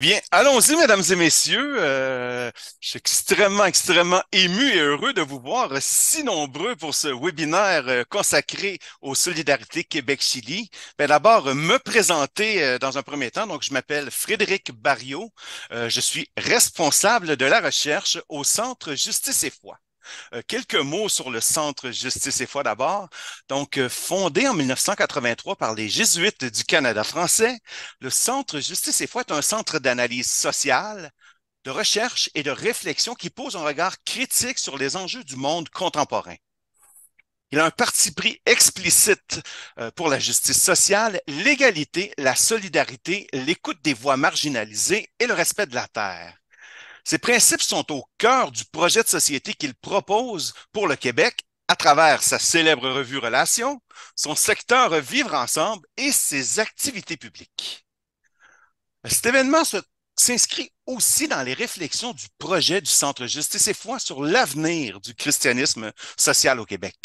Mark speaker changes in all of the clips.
Speaker 1: Bien, allons-y, mesdames et messieurs. Je suis extrêmement ému et heureux de vous voir si nombreux pour ce webinaire consacré aux solidarités Québec-Chili. Ben, d'abord, me présenter dans un premier temps. Donc, je m'appelle Frédéric Barriot. Je suis responsable de la recherche au Centre Justice et Foi. Quelques mots sur le Centre Justice et Foi d'abord. Donc, fondé en 1983 par les Jésuites du Canada français, le Centre Justice et Foi est un centre d'analyse sociale, de recherche et de réflexion qui pose un regard critique sur les enjeux du monde contemporain. Il a un parti pris explicite pour la justice sociale, l'égalité, la solidarité, l'écoute des voix marginalisées et le respect de la terre. Ces principes sont au cœur du projet de société qu'il propose pour le Québec à travers sa célèbre revue Relations, son secteur Vivre ensemble et ses activités publiques. Cet événement s'inscrit aussi dans les réflexions du projet du Centre Justice et Foi sur l'avenir du christianisme social au Québec.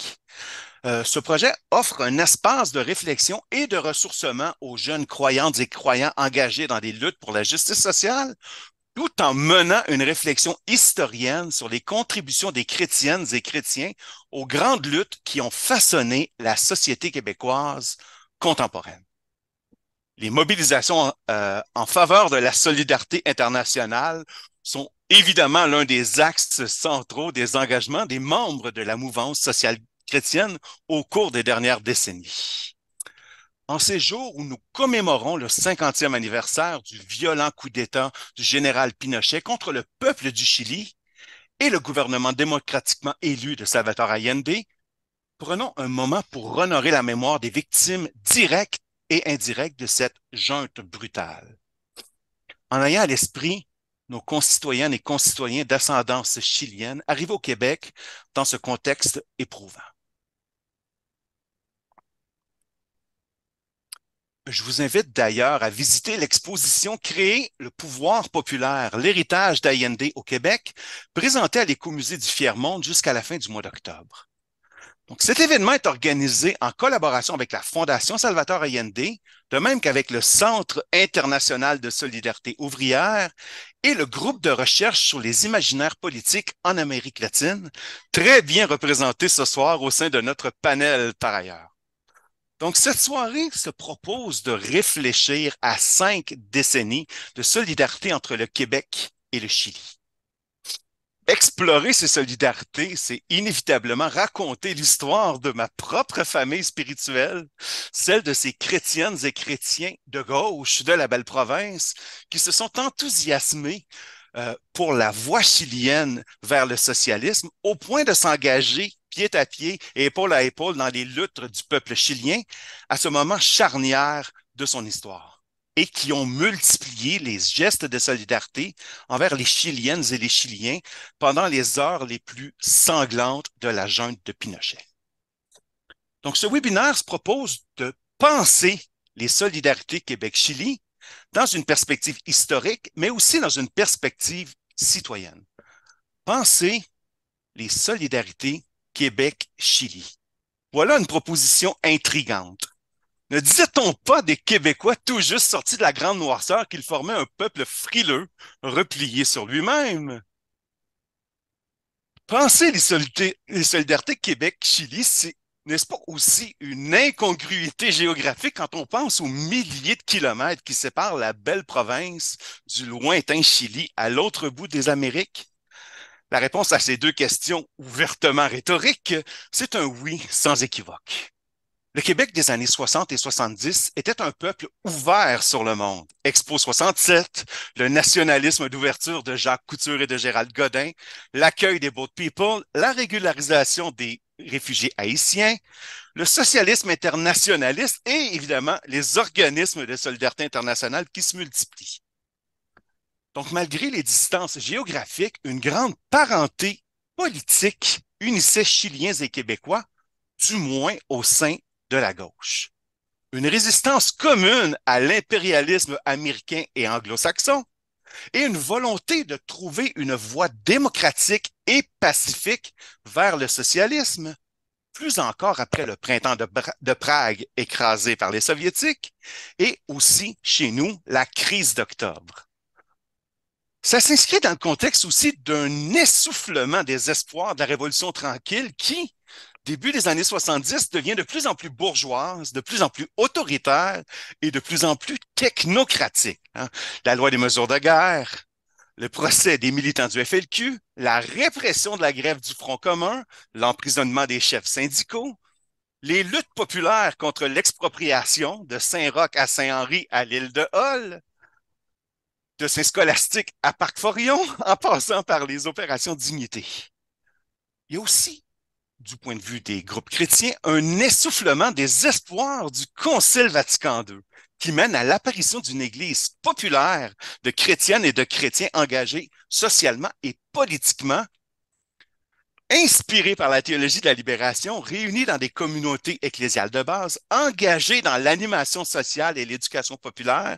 Speaker 1: Ce projet offre un espace de réflexion et de ressourcement aux jeunes croyantes et croyants engagés dans des luttes pour la justice sociale, tout en menant une réflexion historienne sur les contributions des chrétiennes et chrétiens aux grandes luttes qui ont façonné la société québécoise contemporaine. Les mobilisations en faveur de la solidarité internationale sont évidemment l'un des axes centraux des engagements des membres de la mouvance sociale chrétienne au cours des dernières décennies. En ces jours où nous commémorons le 50e anniversaire du violent coup d'État du général Pinochet contre le peuple du Chili et le gouvernement démocratiquement élu de Salvador Allende, prenons un moment pour honorer la mémoire des victimes directes et indirectes de cette junte brutale. En ayant à l'esprit nos concitoyennes et concitoyens d'ascendance chilienne arrivés au Québec dans ce contexte éprouvant. Je vous invite d'ailleurs à visiter l'exposition Créer le pouvoir populaire, l'héritage d'Allende au Québec, présentée à l'Écomusée du Fier-Monde jusqu'à la fin du mois d'octobre. Donc, cet événement est organisé en collaboration avec la Fondation Salvatore Allende, de même qu'avec le Centre international de solidarité ouvrière et le groupe de recherche sur les imaginaires politiques en Amérique latine, très bien représenté ce soir au sein de notre panel par ailleurs. Donc, cette soirée se propose de réfléchir à 5 décennies de solidarité entre le Québec et le Chili. Explorer ces solidarités, c'est inévitablement raconter l'histoire de ma propre famille spirituelle, celle de ces chrétiennes et chrétiens de gauche de la belle province qui se sont enthousiasmés pour la voie chilienne vers le socialisme au point de s'engager pied à pied et épaule à épaule dans les luttes du peuple chilien à ce moment charnière de son histoire et qui ont multiplié les gestes de solidarité envers les Chiliennes et les Chiliens pendant les heures les plus sanglantes de la junte de Pinochet. Donc, ce webinaire se propose de penser les solidarités Québec-Chili dans une perspective historique, mais aussi dans une perspective citoyenne. Penser les solidarités Québec-Chili. Voilà une proposition intrigante. Ne disait-on pas des Québécois tout juste sortis de la grande noirceur qu'ils formaient un peuple frileux, replié sur lui-même? Penser les solidarités Québec-Chili, c'est, n'est-ce pas aussi une incongruité géographique quand on pense aux milliers de kilomètres qui séparent la belle province du lointain Chili à l'autre bout des Amériques? La réponse à ces deux questions ouvertement rhétoriques, c'est un oui sans équivoque. Le Québec des années 60 et 70 était un peuple ouvert sur le monde. Expo 67, le nationalisme d'ouverture de Jacques Couture et de Gérald Godin, l'accueil des Boat People, la régularisation des réfugiés haïtiens, le socialisme internationaliste et évidemment les organismes de solidarité internationale qui se multiplient. Donc, malgré les distances géographiques, une grande parenté politique unissait Chiliens et Québécois, du moins au sein de la gauche. Une résistance commune à l'impérialisme américain et anglo-saxon et une volonté de trouver une voie démocratique et pacifique vers le socialisme, plus encore après le printemps de Prague écrasé par les soviétiques et aussi chez nous la crise d'octobre. Ça s'inscrit dans le contexte aussi d'un essoufflement des espoirs de la Révolution tranquille qui, début des années 70, devient de plus en plus bourgeoise, de plus en plus autoritaire et de plus en plus technocratique, hein. La loi des mesures de guerre, le procès des militants du FLQ, la répression de la grève du Front commun, l'emprisonnement des chefs syndicaux, les luttes populaires contre l'expropriation de Saint-Roch à Saint-Henri à l'île de Hall, de Saint-Scolastique à Parc-Forillon, en passant par les opérations Dignité. Il y a aussi, du point de vue des groupes chrétiens, un essoufflement des espoirs du Concile Vatican II, qui mène à l'apparition d'une Église populaire de chrétiennes et de chrétiens engagés socialement et politiquement, inspirés par la théologie de la libération, réunis dans des communautés ecclésiales de base, engagés dans l'animation sociale et l'éducation populaire,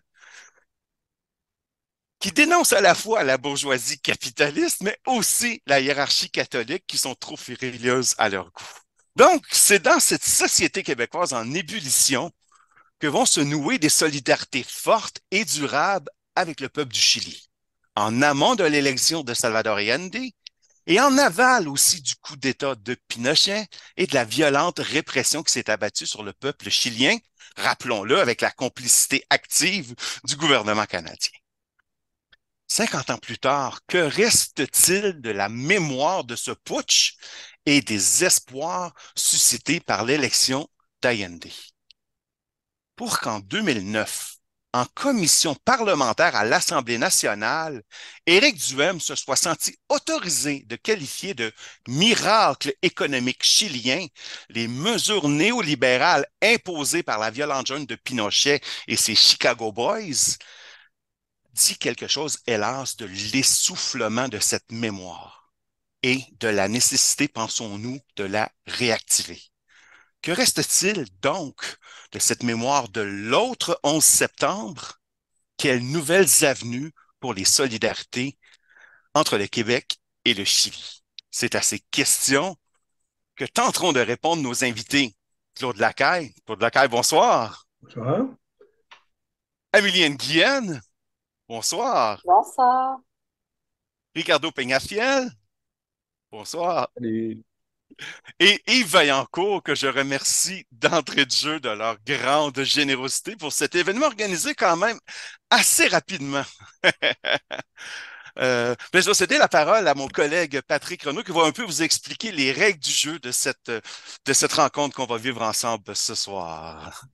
Speaker 1: qui dénoncent à la fois la bourgeoisie capitaliste, mais aussi la hiérarchie catholique qui sont trop frileuses à leur goût. Donc, c'est dans cette société québécoise en ébullition que vont se nouer des solidarités fortes et durables avec le peuple du Chili, en amont de l'élection de Salvador Allende et en aval aussi du coup d'État de Pinochet et de la violente répression qui s'est abattue sur le peuple chilien, rappelons-le, avec la complicité active du gouvernement canadien. 50 ans plus tard, que reste-t-il de la mémoire de ce putsch et des espoirs suscités par l'élection d'Allende? Pour qu'en 2009, en commission parlementaire à l'Assemblée nationale, Éric Duhem se soit senti autorisé de qualifier de miracle économique chilien les mesures néolibérales imposées par la violente junte de Pinochet et ses Chicago Boys, dit quelque chose, hélas, de l'essoufflement de cette mémoire et de la nécessité, pensons-nous, de la réactiver. Que reste-t-il donc de cette mémoire de l'autre 11 septembre? Quelles nouvelles avenues pour les solidarités entre le Québec et le Chili? C'est à ces questions que tenteront de répondre nos invités. Claude Lacaille. Claude Lacaille, bonsoir.
Speaker 2: Bonsoir.
Speaker 1: Amélie Nguyen, bonsoir.
Speaker 3: Bonsoir.
Speaker 1: Ricardo Peñafiel, bonsoir.
Speaker 2: Salut.
Speaker 1: Et Yves Vaillancourt, que je remercie d'entrée de jeu de leur grande générosité pour cet événement organisé quand même assez rapidement. Mais je vais céder la parole à mon collègue Patrick Renaud qui va un peu vous expliquer les règles du jeu de cette rencontre qu'on va vivre ensemble ce soir.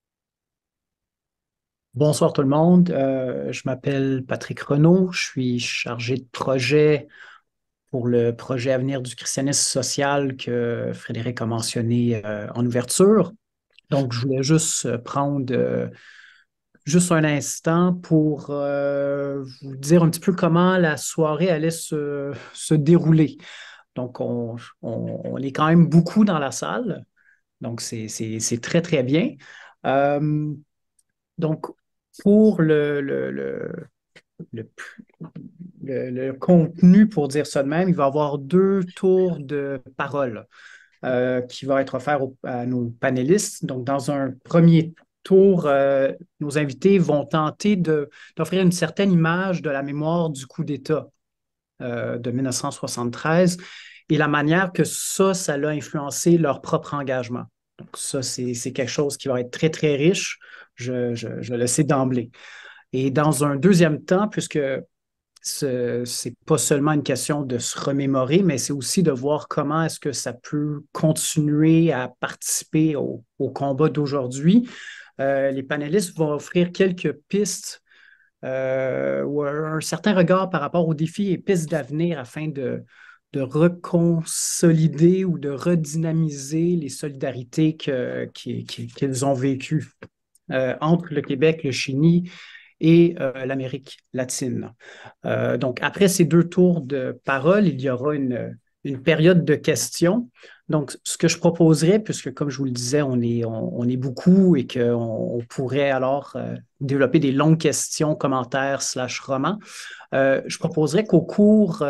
Speaker 4: Bonsoir tout le monde. Je m'appelle Patrick Renaud. Je suis chargé de projet pour le projet Avenir du christianisme social que Frédéric a mentionné en ouverture. Donc, je voulais juste prendre juste un instant pour vous dire un petit peu comment la soirée allait se dérouler. Donc, on est quand même beaucoup dans la salle. Donc, c'est très, très bien. Euh, donc, pour le, le contenu, pour dire ça de même, il va y avoir deux tours de parole qui vont être offerts à nos panélistes. Donc, dans un premier tour, nos invités vont tenter d'offrir une certaine image de la mémoire du coup d'État de 1973 et la manière que ça l'a influencé leur propre engagement. Donc, ça, c'est quelque chose qui va être très, très riche. Je le sais d'emblée. Et dans un deuxième temps, puisque c'est pas seulement une question de se remémorer, mais c'est aussi de voir comment est-ce que ça peut continuer à participer au combat d'aujourd'hui. Les panélistes vont offrir quelques pistes ou un certain regard par rapport aux défis et pistes d'avenir afin de reconsolider ou de redynamiser les solidarités qu'ils ont vécues entre le Québec, le Chili et l'Amérique latine. Donc, après ces deux tours de parole, il y aura une période de questions. Donc, ce que je proposerais, puisque comme je vous le disais, on est beaucoup et qu'on pourrait alors développer des longues questions, commentaires, slash romans, je proposerais qu'au cours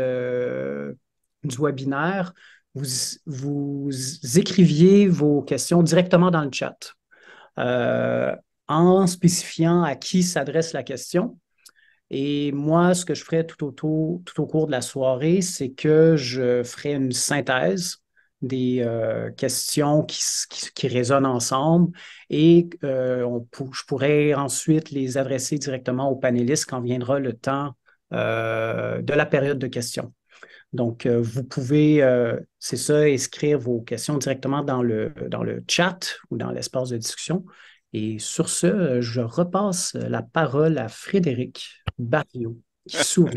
Speaker 4: du webinaire, vous, vous écriviez vos questions directement dans le chat. En spécifiant à qui s'adresse la question. Et moi, ce que je ferai tout au cours de la soirée, c'est que je ferai une synthèse des questions qui résonnent ensemble et je pourrai ensuite les adresser directement aux panélistes quand viendra le temps de la période de questions. Donc, vous pouvez, c'est ça, inscrire vos questions directement dans le chat ou dans l'espace de discussion. Et sur ce, je repasse la parole à Frédéric Barriot, qui s'ouvre.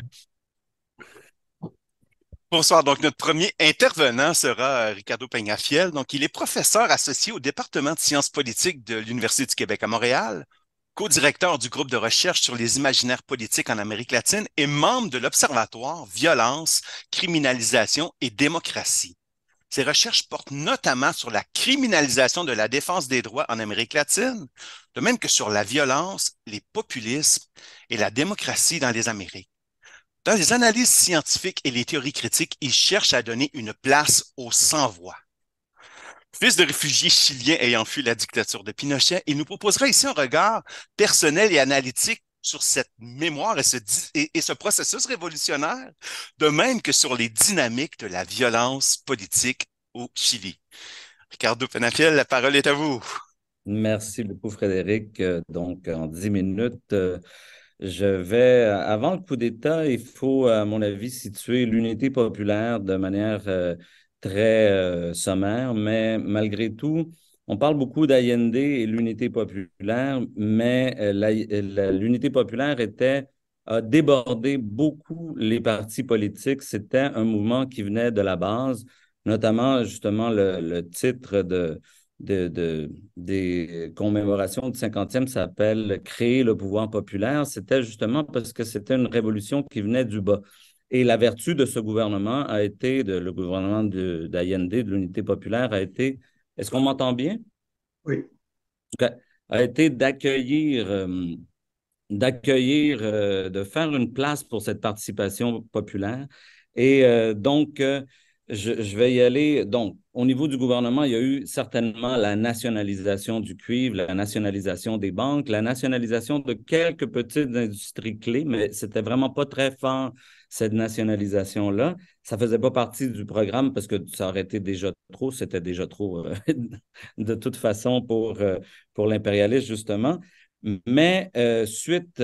Speaker 1: Bonsoir. Donc, notre premier intervenant sera Ricardo Peñafiel. Donc, il est professeur associé au département de sciences politiques de l'Université du Québec à Montréal, co-directeur du groupe de recherche sur les imaginaires politiques en Amérique latine et membre de l'Observatoire Violence, Criminalisation et Démocratie. Ses recherches portent notamment sur la criminalisation de la défense des droits en Amérique latine, de même que sur la violence, les populismes et la démocratie dans les Amériques. Dans les analyses scientifiques et les théories critiques, il cherche à donner une place aux sans-voix. Fils de réfugiés chiliens ayant fui la dictature de Pinochet, il nous proposera ici un regard personnel et analytique sur cette mémoire et ce processus révolutionnaire, de même que sur les dynamiques de la violence politique au Chili. Ricardo Penafiel, la parole est à vous.
Speaker 2: Merci beaucoup, Frédéric. Donc, en 10 minutes, je vais, avant le coup d'État, il faut, à mon avis, situer l'unité populaire de manière très sommaire, mais malgré tout, on parle beaucoup d'Allende et l'unité populaire, mais l'unité populaire a débordé beaucoup les partis politiques. C'était un mouvement qui venait de la base, notamment justement le titre des commémorations du 50e s'appelle Créer le pouvoir populaire. C'était justement parce que c'était une révolution qui venait du bas. Et la vertu de ce gouvernement a été, le gouvernement d'Allende, de l'Unité populaire, a été, est-ce qu'on m'entend bien?
Speaker 4: Oui.
Speaker 2: A été de faire une place pour cette participation populaire. Et je vais y aller. Donc, au niveau du gouvernement, il y a eu certainement la nationalisation du cuivre, la nationalisation des banques, la nationalisation de quelques petites industries clés, mais c'était vraiment pas très fort, cette nationalisation-là. Ça faisait pas partie du programme parce que ça aurait été déjà trop, c'était déjà trop de toute façon pour l'impérialisme, justement. Mais suite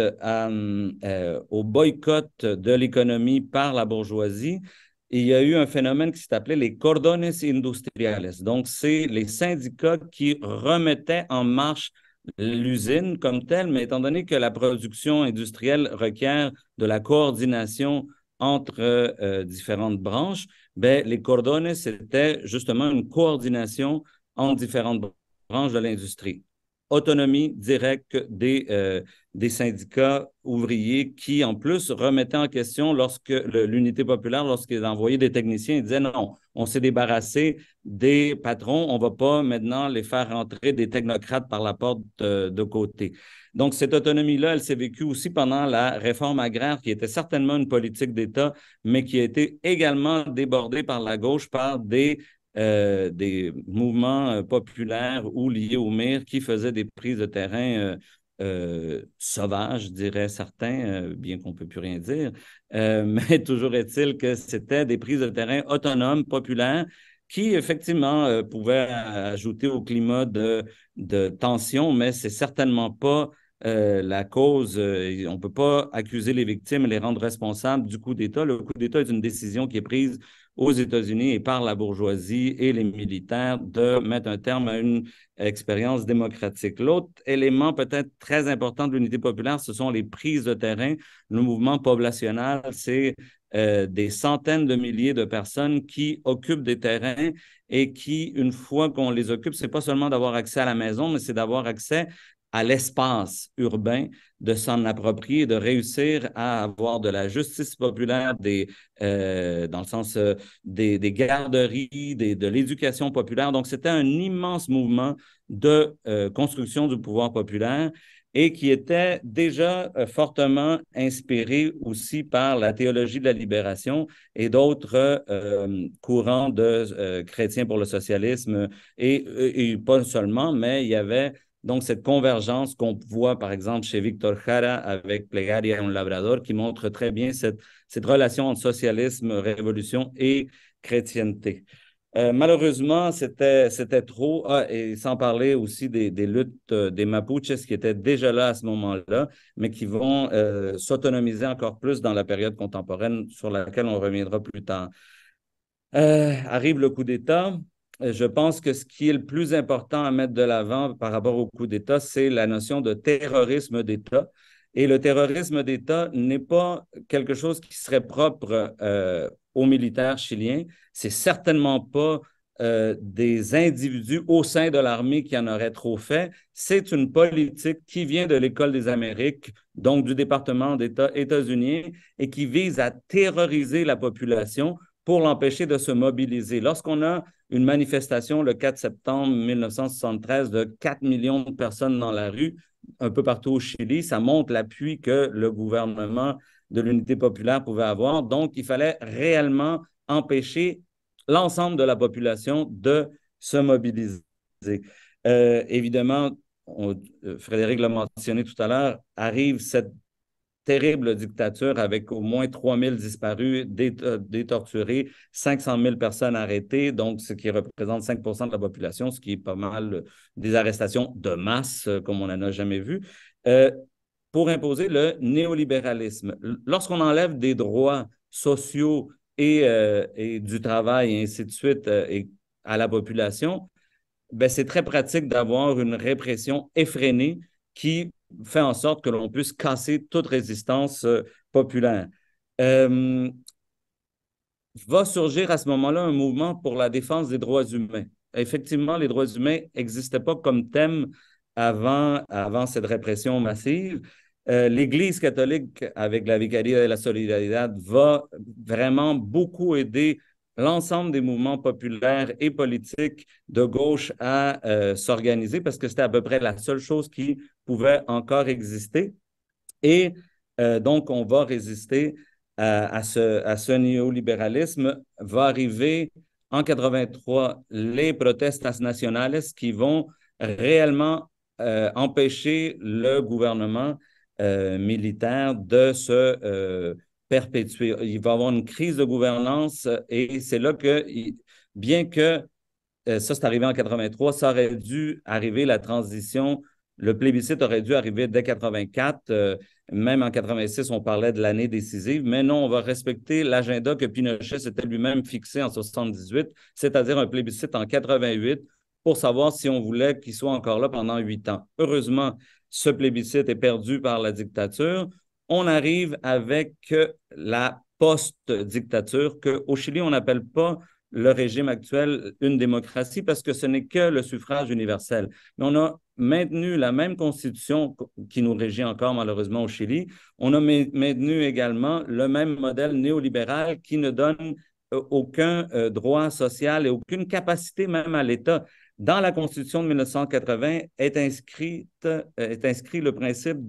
Speaker 2: au boycott de l'économie par la bourgeoisie, il y a eu un phénomène qui s'est appelé les cordones industriales. Donc, c'est les syndicats qui remettaient en marche l'usine comme telle, mais étant donné que la production industrielle requiert de la coordination entre différentes branches, ben, les cordones, c'était justement une coordination entre différentes branches de l'industrie. Autonomie directe des syndicats ouvriers qui, en plus, remettaient en question l'unité populaire, lorsqu'ils envoyaient des techniciens, ils disaient non, on s'est débarrassé des patrons, on ne va pas maintenant les faire rentrer des technocrates par la porte de côté. Donc, cette autonomie-là, elle s'est vécue aussi pendant la réforme agraire, qui était certainement une politique d'État, mais qui a été également débordée par la gauche par des mouvements populaires ou liés au MIR qui faisaient des prises de terrain sauvages, diraient certains, bien qu'on ne peut plus rien dire. Mais toujours est-il que c'était des prises de terrain autonomes, populaires, qui effectivement pouvaient ajouter au climat de tension, mais c'est certainement pas la cause. On ne peut pas accuser les victimes et les rendre responsables du coup d'État. Le coup d'État est une décision qui est prise aux États-Unis et par la bourgeoisie et les militaires de mettre un terme à une expérience démocratique. L'autre élément peut-être très important de l'unité populaire, ce sont les prises de terrain. Le mouvement poblational, c'est des centaines de milliers de personnes qui occupent des terrains et qui, une fois qu'on les occupe, c'est pas seulement d'avoir accès à la maison, mais c'est d'avoir accès à l'espace urbain, de s'en approprier, de réussir à avoir de la justice populaire, dans le sens des garderies, de l'éducation populaire. Donc, c'était un immense mouvement de construction du pouvoir populaire et qui était déjà fortement inspiré aussi par la théologie de la libération et d'autres courants de chrétiens pour le socialisme et pas seulement, mais il y avait Donc, cette convergence qu'on voit, par exemple, chez Victor Jara avec Plegaria et un Labrador, qui montre très bien cette relation entre socialisme, révolution et chrétienté. Malheureusement, c'était trop. Ah, et sans parler aussi des luttes des Mapuches qui étaient déjà là à ce moment-là, mais qui vont s'autonomiser encore plus dans la période contemporaine sur laquelle on reviendra plus tard. Arrive le coup d'État. Je pense que ce qui est le plus important à mettre de l'avant par rapport au coup d'État, c'est la notion de terrorisme d'État. Et le terrorisme d'État n'est pas quelque chose qui serait propre aux militaires chiliens. C'est certainement pas des individus au sein de l'armée qui en auraient trop fait. C'est une politique qui vient de l'École des Amériques, donc du département d'État états-unien, et qui vise à terroriser la population pour l'empêcher de se mobiliser. Lorsqu'on a une manifestation le 4 septembre 1973 de 4 millions de personnes dans la rue, un peu partout au Chili, ça montre l'appui que le gouvernement de l'unité populaire pouvait avoir. Donc, il fallait réellement empêcher l'ensemble de la population de se mobiliser. Évidemment, Frédéric l'a mentionné tout à l'heure, arrive cette terrible dictature avec au moins 3000 disparus, des torturés, 500 000 personnes arrêtées, donc ce qui représente 5 de la population, ce qui est pas mal des arrestations de masse, comme on n'en a jamais vu, pour imposer le néolibéralisme. Lorsqu'on enlève des droits sociaux et du travail et ainsi de suite à la population, ben, c'est très pratique d'avoir une répression effrénée qui fait en sorte que l'on puisse casser toute résistance populaire. Va surgir à ce moment-là un mouvement pour la défense des droits humains. Effectivement, les droits humains n'existaient pas comme thème avant cette répression massive. L'Église catholique, avec la Vicaría de la Solidaridad, va vraiment beaucoup aider l'ensemble des mouvements populaires et politiques de gauche à s'organiser parce que c'était à peu près la seule chose qui pouvait encore exister. Et donc, on va résister à ce néolibéralisme. Va arriver en 83 les protestas nationales qui vont réellement empêcher le gouvernement militaire de se perpétuer. Il va y avoir une crise de gouvernance et c'est là que, bien que ça, c'est arrivé en 83. Ça aurait dû arriver, la transition, le plébiscite aurait dû arriver dès 84. Même en 86, on parlait de l'année décisive. Mais non, on va respecter l'agenda que Pinochet s'était lui-même fixé en 78, c'est-à-dire un plébiscite en 88 pour savoir si on voulait qu'il soit encore là pendant 8 ans. Heureusement, ce plébiscite est perdu par la dictature. On arrive avec la post-dictature qu'au Chili, on n'appelle pas le régime actuel une démocratie parce que ce n'est que le suffrage universel. Mais on a maintenu la même constitution qui nous régit encore malheureusement au Chili. On a maintenu également le même modèle néolibéral qui ne donne aucun droit social et aucune capacité même à l'État. Dans la Constitution de 1980 est inscrit le principe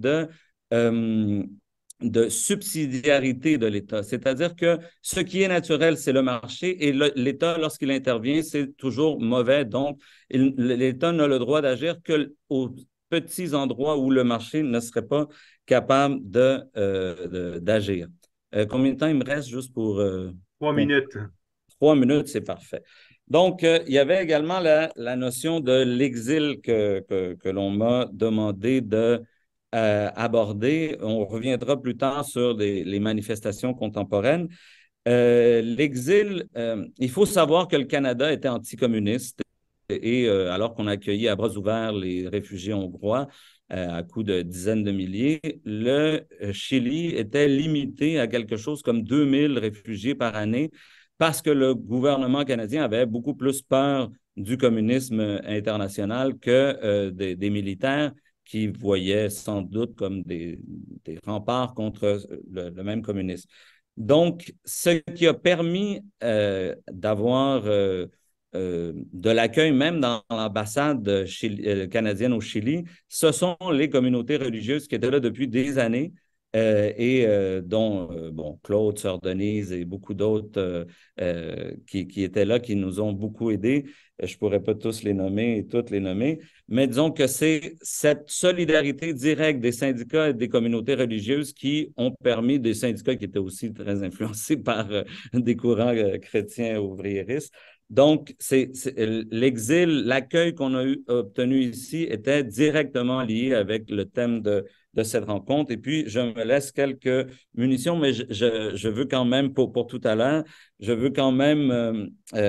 Speaker 2: de subsidiarité de l'État. C'est-à-dire que ce qui est naturel, c'est le marché et l'État, lorsqu'il intervient, c'est toujours mauvais. Donc, l'État n'a le droit d'agir qu'aux petits endroits où le marché ne serait pas capable d'agir. Combien de temps il me reste juste pour...
Speaker 3: 3 minutes.
Speaker 2: 3 minutes, c'est parfait. Donc, il y avait également la notion de l'exil que l'on m'a demandé de aborder. On reviendra plus tard sur les manifestations contemporaines. L'exil, il faut savoir que le Canada était anticommuniste et alors qu'on a accueilli à bras ouverts les réfugiés hongrois à coups de dizaines de milliers, le Chili était limité à quelque chose comme 2000 réfugiés par année parce que le gouvernement canadien avait beaucoup plus peur du communisme international que des militaires qui voyaient sans doute comme des remparts contre le même communisme. Donc, ce qui a permis d'avoir de l'accueil même dans l'ambassade canadienne au Chili, ce sont les communautés religieuses qui étaient là depuis des années dont bon, Claude, Sœur Denise et beaucoup d'autres qui étaient là, qui nous ont beaucoup aidés. Je ne pourrais pas tous les nommer et toutes les nommer, mais disons que c'est cette solidarité directe des syndicats et des communautés religieuses qui ont permis, des syndicats qui étaient aussi très influencés par des courants chrétiens ouvriéristes. Donc, l'exil, l'accueil qu'on a obtenu ici était directement lié avec le thème de cette rencontre. Et puis, je me laisse quelques munitions, mais je veux quand même, pour tout à l'heure, je veux quand même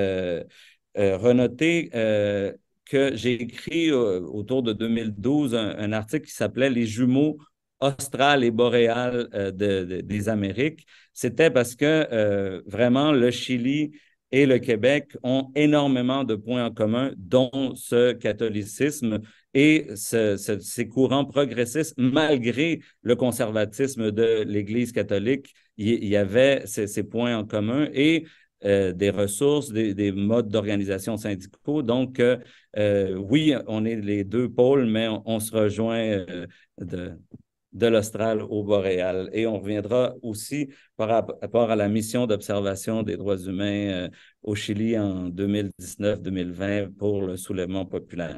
Speaker 2: renoter que j'ai écrit autour de 2012 un article qui s'appelait Les jumeaux australes et boréales des Amériques. C'était parce que vraiment le Chili et le Québec ont énormément de points en commun, dont ce catholicisme et ces courants progressistes, malgré le conservatisme de l'Église catholique, il y avait ces points en commun et des ressources, des modes d'organisation syndicaux. Donc, oui, on est les deux pôles, mais on se rejoint de, de l'Austral au Boréal. Et on reviendra aussi par rapport à la mission d'observation des droits humains au Chili en 2019-2020 pour le soulèvement populaire.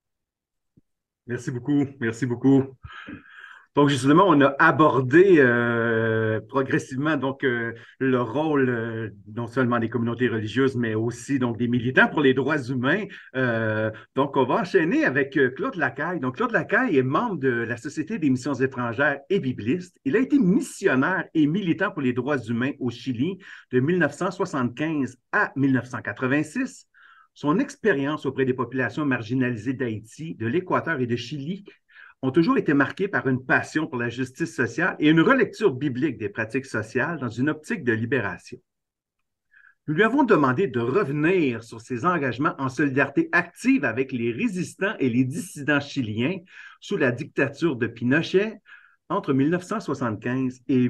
Speaker 3: Merci beaucoup. Merci beaucoup. Donc, justement, on a abordé progressivement le rôle non seulement des communautés religieuses, mais aussi donc des militants pour les droits humains. Donc, on va enchaîner avec Claude Lacaille. Donc, Claude Lacaille est membre de la Société des missions étrangères et bibliste. Il a été missionnaire et militant pour les droits humains au Chili de 1975 à 1986. Son expérience auprès des populations marginalisées d'Haïti, de l'Équateur et de Chili ont toujours été marqués par une passion pour la justice sociale et une relecture biblique des pratiques sociales dans une optique de libération. Nous lui avons demandé de revenir sur ses engagements en solidarité active avec les résistants et les dissidents chiliens sous la dictature de Pinochet entre 1975 et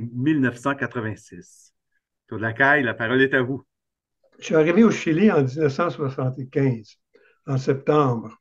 Speaker 3: 1986. Claude Lacaille, la parole est à vous.
Speaker 5: Je suis arrivé au Chili en 1975, en septembre.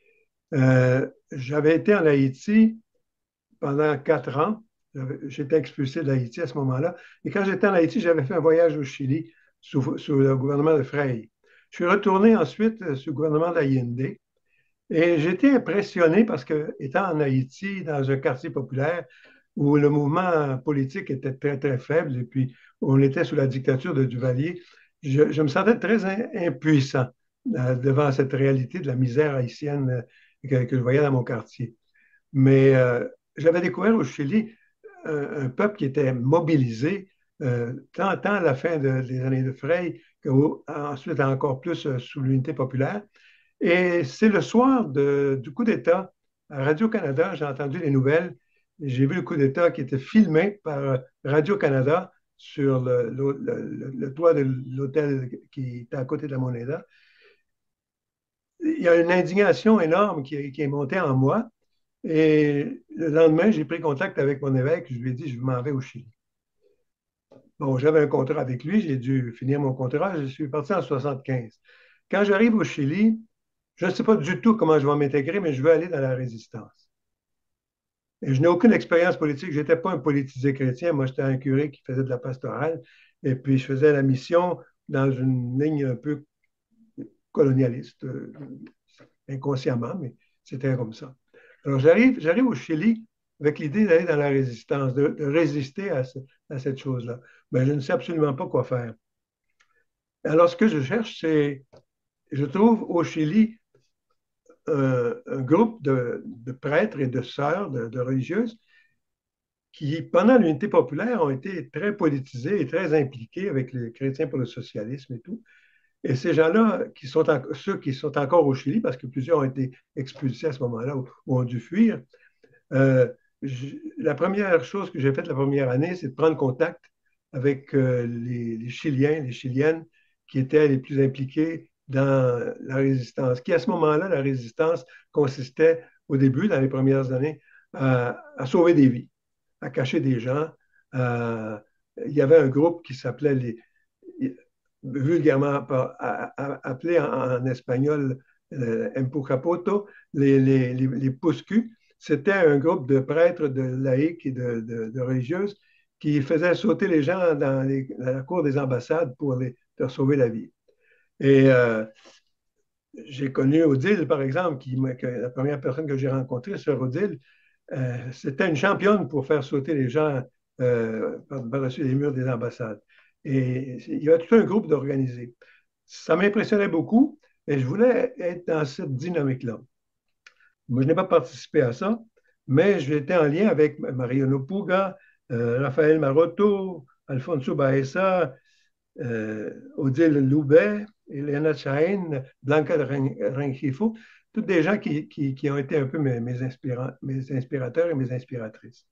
Speaker 5: J'avais été en Haïti pendant 4 ans. J'étais expulsé d'Haïti à ce moment-là. Et quand j'étais en Haïti, j'avais fait un voyage au Chili sous le gouvernement de Frei. Je suis retourné ensuite sous le gouvernement d'Allende. Et j'étais impressionné parce que, étant en Haïti, dans un quartier populaire où le mouvement politique était très, très faible, et puis on était sous la dictature de Duvalier, je me sentais très impuissant devant cette réalité de la misère haïtienne que je voyais dans mon quartier. Mais j'avais découvert au Chili un peuple qui était mobilisé, tant à la fin des années de Frei qu'ensuite encore plus sous l'unité populaire. Et c'est le soir du coup d'État à Radio-Canada, j'ai entendu les nouvelles. J'ai vu le coup d'État qui était filmé par Radio-Canada sur le toit de l'hôtel qui était à côté de la Moneda. Il y a une indignation énorme qui est montée en moi. Et le lendemain, j'ai pris contact avec mon évêque. Je lui ai dit, je m'en vais au Chili. Bon, j'avais un contrat avec lui. J'ai dû finir mon contrat. Je suis parti en 1975. Quand j'arrive au Chili, je ne sais pas du tout comment je vais m'intégrer, mais je veux aller dans la résistance. Et je n'ai aucune expérience politique. Je n'étais pas un politisé chrétien. Moi, j'étais un curé qui faisait de la pastorale. Et puis, je faisais la mission dans une ligne un peu colonialiste, inconsciemment, mais c'était comme ça. Alors, j'arrive au Chili avec l'idée d'aller dans la résistance, de résister à cette chose-là. Mais je ne sais absolument pas quoi faire. Alors, ce que je cherche, c'est, je trouve au Chili un groupe de prêtres et de sœurs, de religieuses, qui, pendant l'unité populaire, ont été très politisés et très impliqués avec les chrétiens pour le socialisme et tout. Et ces gens-là, ceux qui sont encore au Chili, parce que plusieurs ont été expulsés à ce moment-là ou ont dû fuir, la première chose que j'ai faite la première année, c'est de prendre contact avec les Chiliens, les Chiliennes qui étaient les plus impliqués dans la résistance. Qui, à ce moment-là, la résistance consistait, au début, dans les premières années, à sauver des vies, à cacher des gens. Il y avait un groupe qui s'appelait vulgairement appelé en espagnol Empujapoto, les pouscus. c'était un groupe de prêtres, de laïcs et de religieuses qui faisaient sauter les gens dans la cour des ambassades pour leur sauver la vie. Et j'ai connu Odile, par exemple, la première personne que j'ai rencontrée, sœur Odile, c'était une championne pour faire sauter les gens par-dessus les murs des ambassades. Et il y avait tout un groupe d'organisés. Ça m'impressionnait beaucoup et je voulais être dans cette dynamique-là. Moi, je n'ai pas participé à ça, mais j'étais en lien avec Mariano Puga, Raphaël Maroto, Alfonso Baeza, Odile Loubet, Elena Chahin, Blanca Rengifo, toutes des gens qui ont été un peu mes inspirateurs et mes inspiratrices.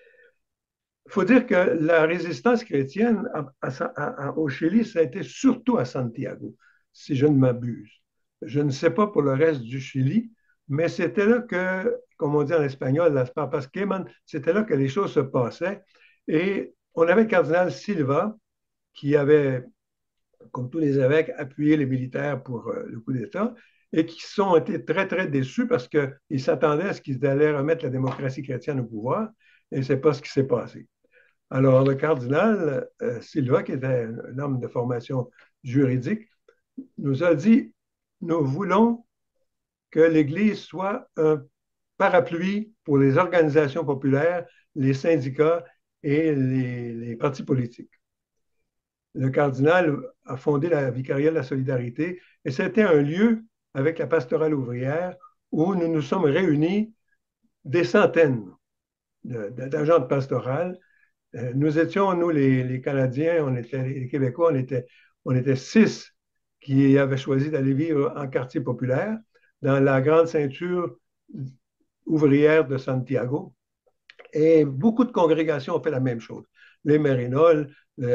Speaker 5: Il faut dire que la résistance chrétienne au Chili, ça a été surtout à Santiago, si je ne m'abuse. Je ne sais pas pour le reste du Chili, mais c'était là que, comme on dit en espagnol, las papas queman, c'était là que les choses se passaient. Et on avait le cardinal Silva, qui avait, comme tous les évêques, appuyé les militaires pour le coup d'État et qui ont été très, très déçus parce qu'ils s'attendaient à ce qu'ils allaient remettre la démocratie chrétienne au pouvoir et ce n'est pas ce qui s'est passé. Alors, le cardinal Silva, qui était un homme de formation juridique, nous a dit, nous voulons que l'Église soit un parapluie pour les organisations populaires, les syndicats et les partis politiques. Le cardinal a fondé la Vicariat de la Solidarité et c'était un lieu avec la pastorale ouvrière où nous nous sommes réunis des centaines d'agents de pastorale. Nous étions, nous, les Canadiens, les Québécois, on était 6 qui avaient choisi d'aller vivre en quartier populaire dans la grande ceinture ouvrière de Santiago. Et beaucoup de congrégations ont fait la même chose. Les Mérinols,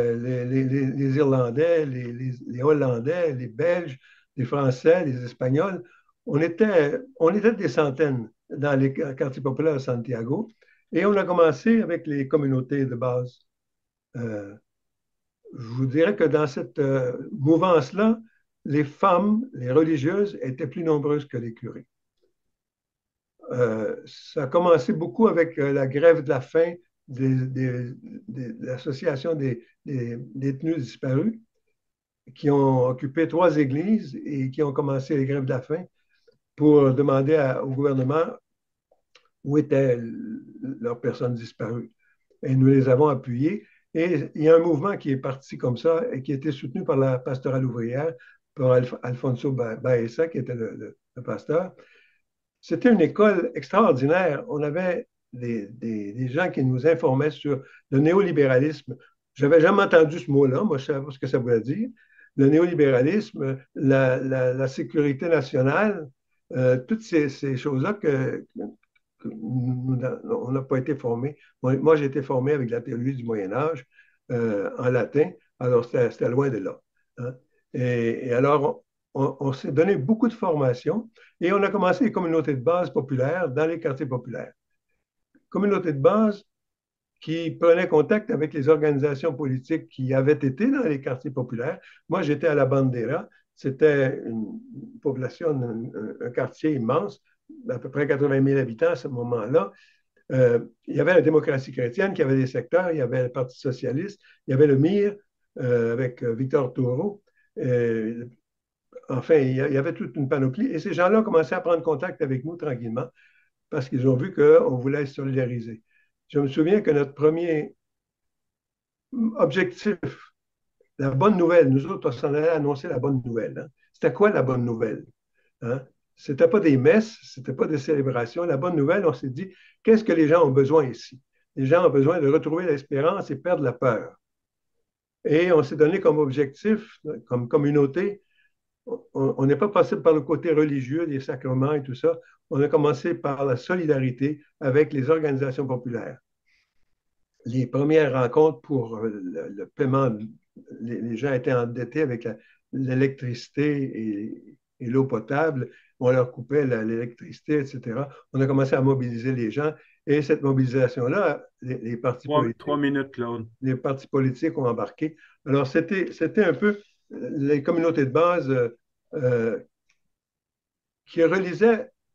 Speaker 5: les Irlandais, les Hollandais, les Belges, les Français, les Espagnols. On était des centaines dans les quartiers populaires de Santiago. Et on a commencé avec les communautés de base. Je vous dirais que dans cette mouvance-là, les femmes, les religieuses, étaient plus nombreuses que les curés. Ça a commencé beaucoup avec la grève de la faim de l'association des détenus disparus qui ont occupé 3 églises et qui ont commencé les grèves de la faim pour demander au gouvernement où étaient leurs personnes disparues. Et nous les avons appuyés. Et il y a un mouvement qui est parti comme ça et qui a été soutenu par la pastorale ouvrière, par Alfonso Baeza, qui était le pasteur. C'était une école extraordinaire. On avait des gens qui nous informaient sur le néolibéralisme. Je n'avais jamais entendu ce mot-là. Moi, je ne savais pas ce que ça voulait dire. Le néolibéralisme, la sécurité nationale, toutes ces choses-là on n'a pas été formés. Moi, j'ai été formé avec la théologie du Moyen Âge en latin. Alors, c'était loin de là. Hein. Et alors, on s'est donné beaucoup de formations et on a commencé les communautés de base populaires dans les quartiers populaires. Communautés de base qui prenaient contact avec les organisations politiques qui avaient été dans les quartiers populaires. Moi, j'étais à la Bandera. C'était une population, un quartier immense, d'à peu près 80 000 habitants à ce moment-là. Il y avait la démocratie chrétienne qui avait des secteurs, il y avait le Parti socialiste, il y avait le MIR avec Victor Toro. Enfin, il y avait toute une panoplie. Et ces gens-là ont commencé à prendre contact avec nous tranquillement parce qu'ils ont vu qu'on voulait se solidariser. Je me souviens que notre premier objectif, la bonne nouvelle, nous autres, on s'en allait annoncer la bonne nouvelle. Hein. C'était quoi la bonne nouvelle? Hein? Ce n'était pas des messes, ce n'était pas des célébrations. La bonne nouvelle, on s'est dit, qu'est-ce que les gens ont besoin ici? Les gens ont besoin de retrouver l'espérance et perdre la peur. Et on s'est donné comme objectif, comme communauté, on n'est pas passé par le côté religieux, des sacrements et tout ça. On a commencé par la solidarité avec les organisations populaires. Les premières rencontres pour le paiement, les gens étaient endettés avec l'électricité et l'eau potable. On leur coupait l'électricité, etc. On a commencé à mobiliser les gens. Et cette mobilisation-là, les partis politiques,
Speaker 3: 3 minutes, Claude.
Speaker 5: Les partis politiques ont embarqué. Alors, c'était un peu les communautés de base qui relisaient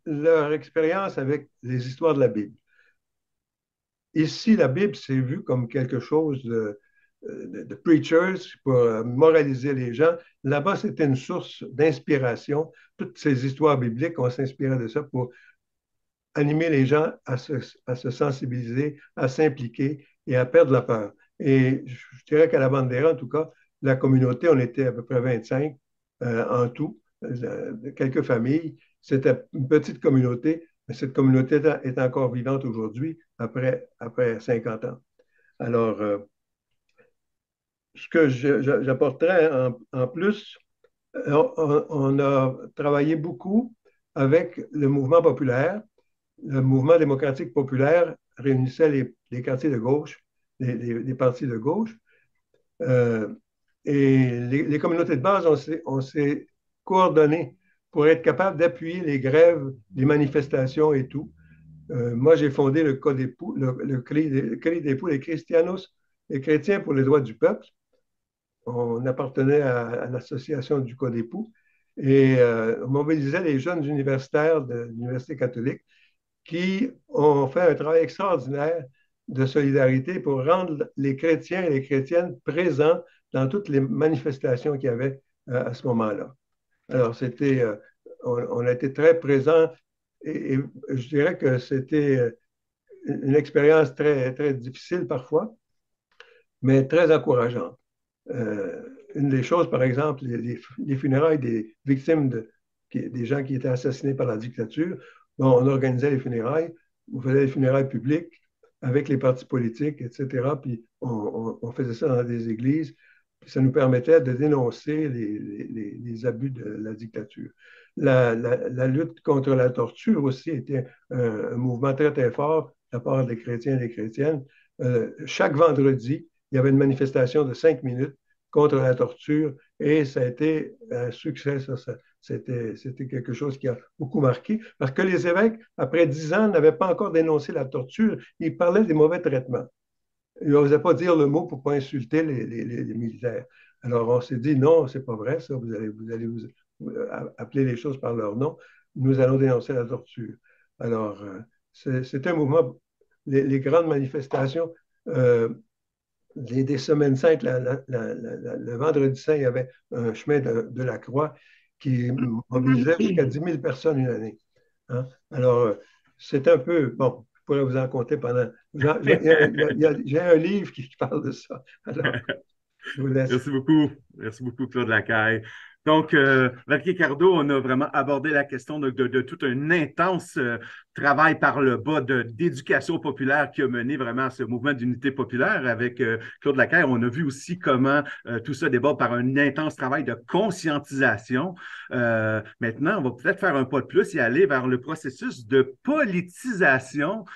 Speaker 5: leur expérience avec les histoires de la Bible. Ici, la Bible, c'est vu comme quelque chose de preachers pour moraliser les gens. Là-bas, c'était une source d'inspiration. Toutes ces histoires bibliques, on s'inspirait de ça pour animer les gens à se sensibiliser, à s'impliquer et à perdre la peur. Et je dirais qu'à la Bandera, en tout cas, la communauté, on était à peu près 25 en tout, quelques familles. C'était une petite communauté, mais cette communauté est encore vivante aujourd'hui, après 50 ans. Alors, ce que j'apporterais en plus, on a travaillé beaucoup avec le mouvement populaire. Le mouvement démocratique populaire réunissait les quartiers de gauche, les partis de gauche. Euh, et les communautés de base, on s'est coordonnés pour être capable d'appuyer les grèves, les manifestations et tout. Moi, j'ai fondé le CODEPU, le CRIDEPU, les Christianos, les Chrétiens pour les droits du peuple. On appartenait à l'association du CODEPU et on mobilisait les jeunes universitaires de l'Université catholique qui ont fait un travail extraordinaire de solidarité pour rendre les chrétiens et les chrétiennes présents dans toutes les manifestations qu'il y avait à ce moment-là. Alors, on a été très présents et je dirais que c'était une expérience très, très difficile parfois, mais très encourageante. Une des choses, par exemple, les funérailles des victimes des gens qui étaient assassinés par la dictature, bon, on organisait les funérailles, on faisait les funérailles publiques avec les partis politiques, etc. Puis on faisait ça dans des églises. Puis ça nous permettait de dénoncer les abus de la dictature. La lutte contre la torture aussi était un mouvement très, très fort de la part des chrétiens et des chrétiennes. Chaque vendredi, il y avait une manifestation de 5 minutes contre la torture et ça a été un succès. C'était quelque chose qui a beaucoup marqué parce que les évêques, après 10 ans, n'avaient pas encore dénoncé la torture. Ils parlaient des mauvais traitements. Ils n'osaient pas dire le mot pour ne pas insulter les militaires. Alors on s'est dit non, c'est pas vrai ça, vous allez appeler les choses par leur nom. Nous allons dénoncer la torture. Alors, c'est un mouvement, les grandes manifestations. Des semaines saintes, le vendredi saint, il y avait un chemin de la croix qui mobilisait jusqu'à 10 000 personnes une année. Hein? Alors, c'est un peu, bon, je pourrais vous en compter pendant. J'ai un livre qui parle de ça. Alors, je vous laisse.
Speaker 3: Merci beaucoup. Merci beaucoup, Claude Lacaille. Donc, Valerie Cardo, on a vraiment abordé la question de tout un intense travail par le bas d'éducation populaire qui a mené vraiment à ce mouvement d'unité populaire avec Claude Lacaille. On a vu aussi comment tout ça déborde par un intense travail de conscientisation. Maintenant, on va peut-être faire un pas de plus et aller vers le processus de politisation.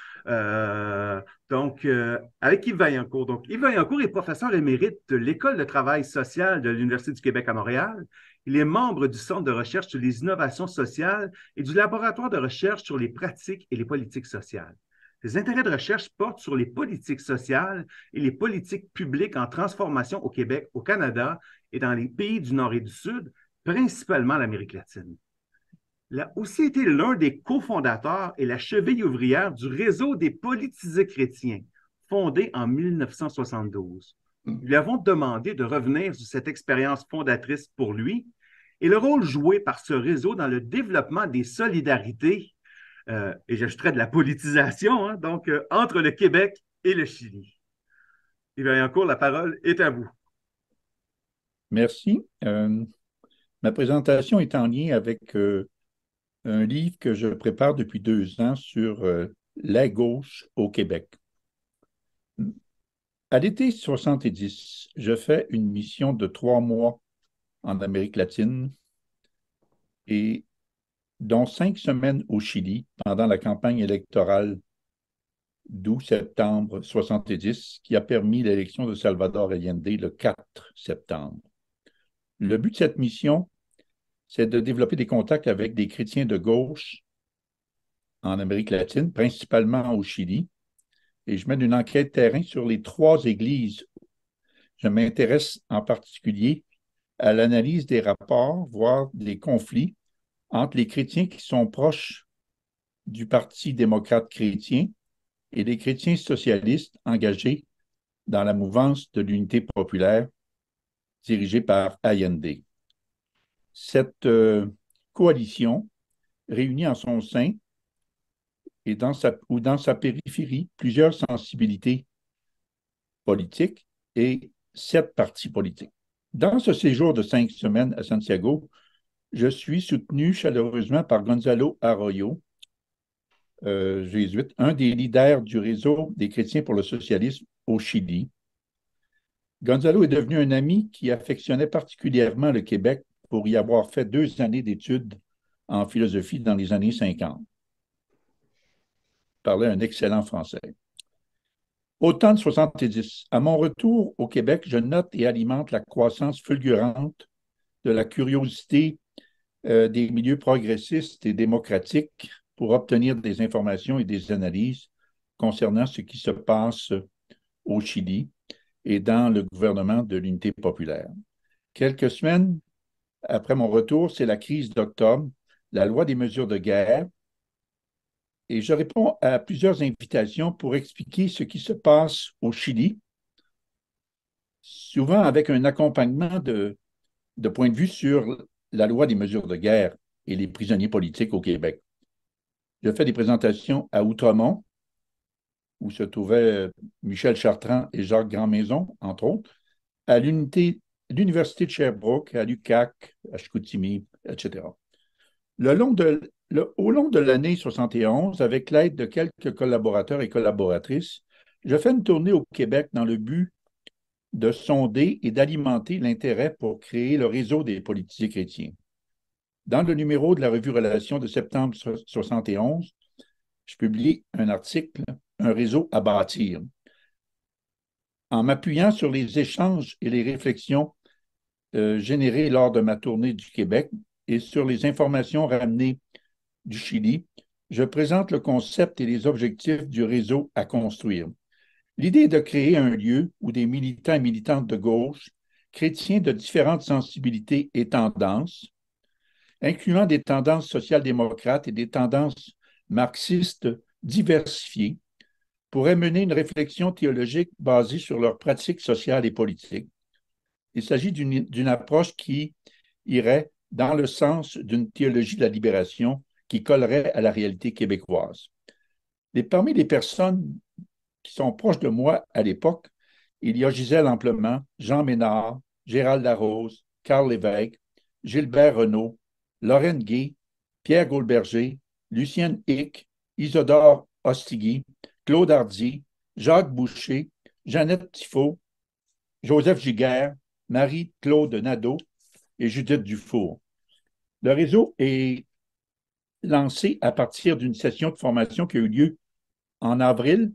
Speaker 3: Avec Yves Vaillancourt. Donc, Yves Vaillancourt est professeur émérite de l'École de travail social de l'Université du Québec à Montréal. Il est membre du Centre de recherche sur les innovations sociales et du Laboratoire de recherche sur les pratiques et les politiques sociales. Ses intérêts de recherche portent sur les politiques sociales et les politiques publiques en transformation au Québec, au Canada et dans les pays du Nord et du Sud, principalement l'Amérique latine. Il a aussi été l'un des cofondateurs et la cheville ouvrière du Réseau des politisés chrétiens, fondé en 1972. Nous lui avons demandé de revenir sur cette expérience fondatrice pour lui et le rôle joué par ce réseau dans le développement des solidarités, et j'ajouterais de la politisation, entre le Québec et le Chili. Yves Vaillancourt, la parole est à vous.
Speaker 6: Merci. Ma présentation est en lien avec un livre que je prépare depuis 2 ans sur la gauche au Québec. À l'été 70, je fais une mission de 3 mois en Amérique latine et dont 5 semaines au Chili pendant la campagne électorale d'août-septembre 70 qui a permis l'élection de Salvador Allende le 4 septembre. Le but de cette mission, c'est de développer des contacts avec des chrétiens de gauche en Amérique latine, principalement au Chili. Et je mène une enquête terrain sur les 3 églises. Je m'intéresse en particulier à l'analyse des rapports, voire des conflits entre les chrétiens qui sont proches du Parti démocrate chrétien et des chrétiens socialistes engagés dans la mouvance de l'unité populaire dirigée par Allende. Cette coalition réunit en son sein et dans sa périphérie plusieurs sensibilités politiques et 7 partis politiques. Dans ce séjour de 5 semaines à Santiago, je suis soutenu chaleureusement par Gonzalo Arroyo, jésuite, un des leaders du réseau des chrétiens pour le socialisme au Chili. Gonzalo est devenu un ami qui affectionnait particulièrement le Québec pour y avoir fait 2 années d'études en philosophie dans les années 50. Il parlait un excellent français. Automne 70, à mon retour au Québec, je note et alimente la croissance fulgurante de la curiosité des milieux progressistes et démocratiques pour obtenir des informations et des analyses concernant ce qui se passe au Chili et dans le gouvernement de l'unité populaire. Quelques semaines après mon retour, c'est la crise d'octobre, la loi des mesures de guerre, et je réponds à plusieurs invitations pour expliquer ce qui se passe au Chili, souvent avec un accompagnement de point de vue sur la loi des mesures de guerre et les prisonniers politiques au Québec. Je fais des présentations à Outremont, où se trouvaient Michel Chartrand et Jacques Grandmaison, entre autres, à l'Université de Sherbrooke, à l'UQAC, à Chicoutimi, etc. Au long de l'année 71, avec l'aide de quelques collaborateurs et collaboratrices, je fais une tournée au Québec dans le but de sonder et d'alimenter l'intérêt pour créer le réseau des politiciens chrétiens. Dans le numéro de la revue Relations de septembre 71, je publie un article, Un réseau à bâtir. En m'appuyant sur les échanges et les réflexions générées lors de ma tournée du Québec et sur les informations ramenées du Chili, je présente le concept et les objectifs du réseau à construire. L'idée est de créer un lieu où des militants et militantes de gauche, chrétiens de différentes sensibilités et tendances, incluant des tendances social-démocrates et des tendances marxistes diversifiées, pourraient mener une réflexion théologique basée sur leurs pratiques sociales et politiques. Il s'agit d'une approche qui irait dans le sens d'une théologie de la libération qui collerait à la réalité québécoise. Et parmi les personnes qui sont proches de moi à l'époque, il y a Gisèle Amplement, Jean Ménard, Gérald Larose, Carl Lévesque, Gilbert Renaud, Lorraine Gay, Pierre Gaulberger, Lucienne Hick, Isidore Ostigui, Claude Hardy, Jacques Boucher, Jeannette Tifo, Joseph Giguère, Marie-Claude Nadeau et Judith Dufour. Le réseau est lancé à partir d'une session de formation qui a eu lieu en avril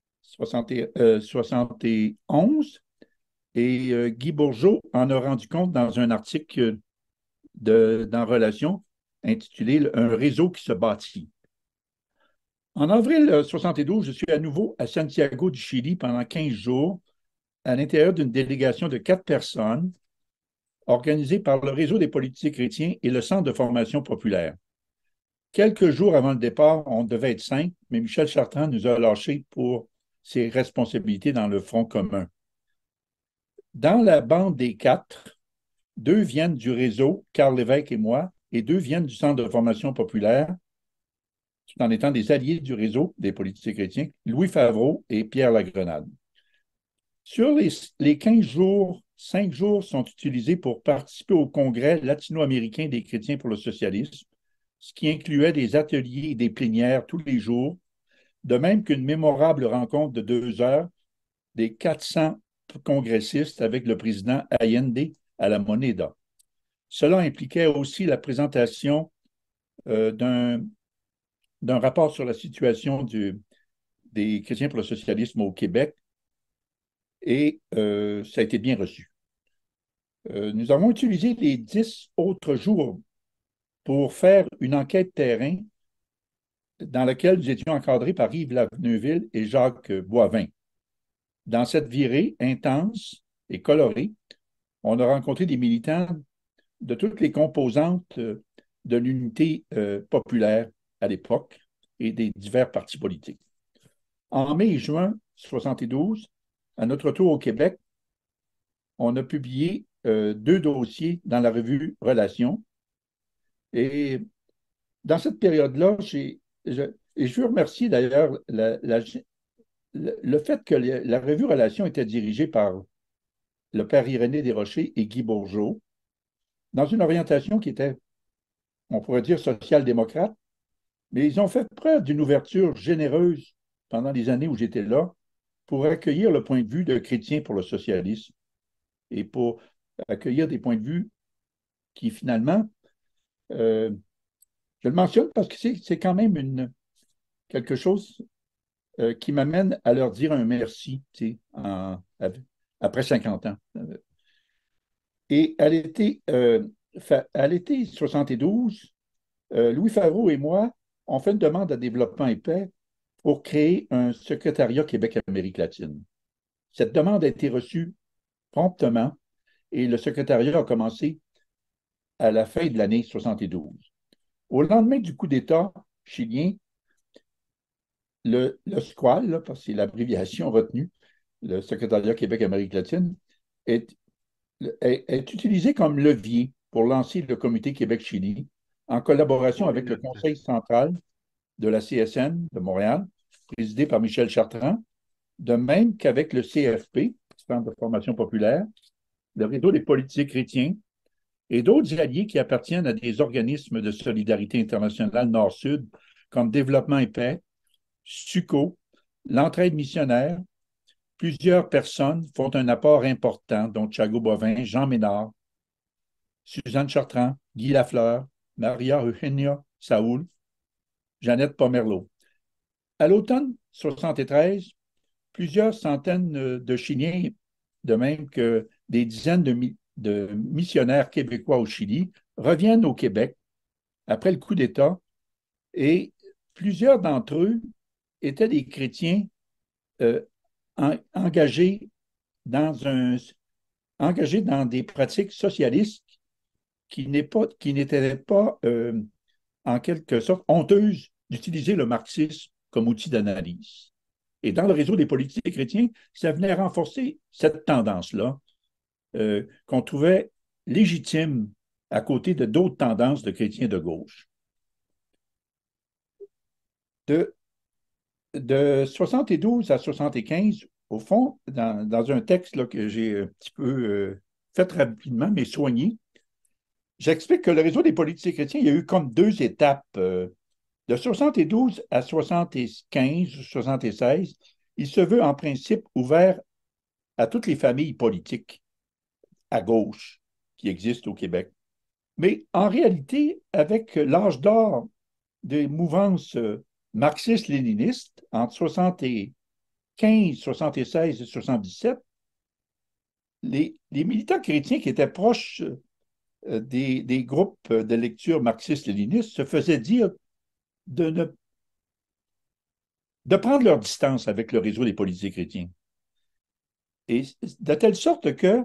Speaker 6: 71 et Guy Bourgeot en a rendu compte dans un article dans Relations intitulé « Un réseau qui se bâtit ». En avril 72, je suis à nouveau à Santiago du Chili pendant 15 jours à l'intérieur d'une délégation de 4 personnes organisée par le Réseau des politiciens chrétiens et le Centre de formation populaire. Quelques jours avant le départ, on devait être 5, mais Michel Chartrand nous a lâchés pour ses responsabilités dans le Front commun. Dans la bande des 4, 2 viennent du réseau, Carl Lévesque et moi, et 2 viennent du Centre de formation populaire, tout en étant des alliés du réseau des politiciens chrétiens, Louis Favreau et Pierre Lagrenade. Sur les 15 jours, 5 jours sont utilisés pour participer au congrès latino-américain des chrétiens pour le socialisme, ce qui incluait des ateliers et des plénières tous les jours, de même qu'une mémorable rencontre de 2 heures des 400 congressistes avec le président Allende à la Moneda. Cela impliquait aussi la présentation d'un rapport sur la situation des chrétiens pour le socialisme au Québec et ça a été bien reçu. Nous avons utilisé les 10 autres jours pour faire une enquête terrain dans laquelle nous étions encadrés par Yves Laveneuville et Jacques Boivin. Dans cette virée intense et colorée, on a rencontré des militants de toutes les composantes de l'unité populaire à l'époque, et des divers partis politiques. En mai et juin 1972, à notre retour au Québec, on a publié 2 dossiers dans la revue Relations. Et dans cette période-là, et je veux remercier d'ailleurs le fait que la revue Relations était dirigée par le père Irénée Desrochers et Guy Bourgeot, dans une orientation qui était, on pourrait dire, social-démocrate, mais ils ont fait preuve d'une ouverture généreuse pendant les années où j'étais là pour accueillir le point de vue de chrétiens pour le socialisme et pour accueillir des points de vue qui, finalement, je le mentionne parce que c'est quand même quelque chose qui m'amène à leur dire un merci, après 50 ans. Et à l'été 72, Louis Favreau et moi, on fait une demande à Développement et Paix pour créer un secrétariat Québec-Amérique latine. Cette demande a été reçue promptement et le secrétariat a commencé à la fin de l'année 72. Au lendemain du coup d'État chilien, le SQUAL, parce que c'est l'abréviation retenue, le secrétariat Québec-Amérique latine, est utilisé comme levier pour lancer le comité Québec-Chili en collaboration avec le Conseil central de la CSN de Montréal, présidé par Michel Chartrand, de même qu'avec le CFP, Centre de formation populaire, le réseau des politiciens chrétiens et d'autres alliés qui appartiennent à des organismes de solidarité internationale Nord-Sud comme Développement et Paix, SUCO, l'Entraide missionnaire. Plusieurs personnes font un apport important, dont Thiago Bovin, Jean Ménard, Suzanne Chartrand, Guy Lafleur, Maria Eugenia Saoul, Jeannette Pomerleau. À l'automne 73, plusieurs centaines de Chiliens, de même que des dizaines de missionnaires québécois au Chili, reviennent au Québec après le coup d'État et plusieurs d'entre eux étaient des chrétiens engagés dans des pratiques socialistes qui n'étaient pas en quelque sorte honteuses d'utiliser le marxisme comme outil d'analyse. Et dans le réseau des politiciens chrétiens, ça venait renforcer cette tendance-là qu'on trouvait légitime à côté de d'autres tendances de chrétiens de gauche. De 72 à 75, au fond, dans un texte là, que j'ai un petit peu fait rapidement, mais soigné, j'explique que le réseau des politiciens chrétiens, il y a eu comme 2 étapes. De 72 à 75 ou 76, il se veut en principe ouvert à toutes les familles politiques à gauche qui existent au Québec. Mais en réalité, avec l'âge d'or des mouvances marxistes-léninistes entre 75, 76 et 77, les militants chrétiens qui étaient proches des groupes de lecture marxistes-léninistes se faisaient dire de prendre leur distance avec le réseau des politiciens chrétiens. Et de telle sorte que,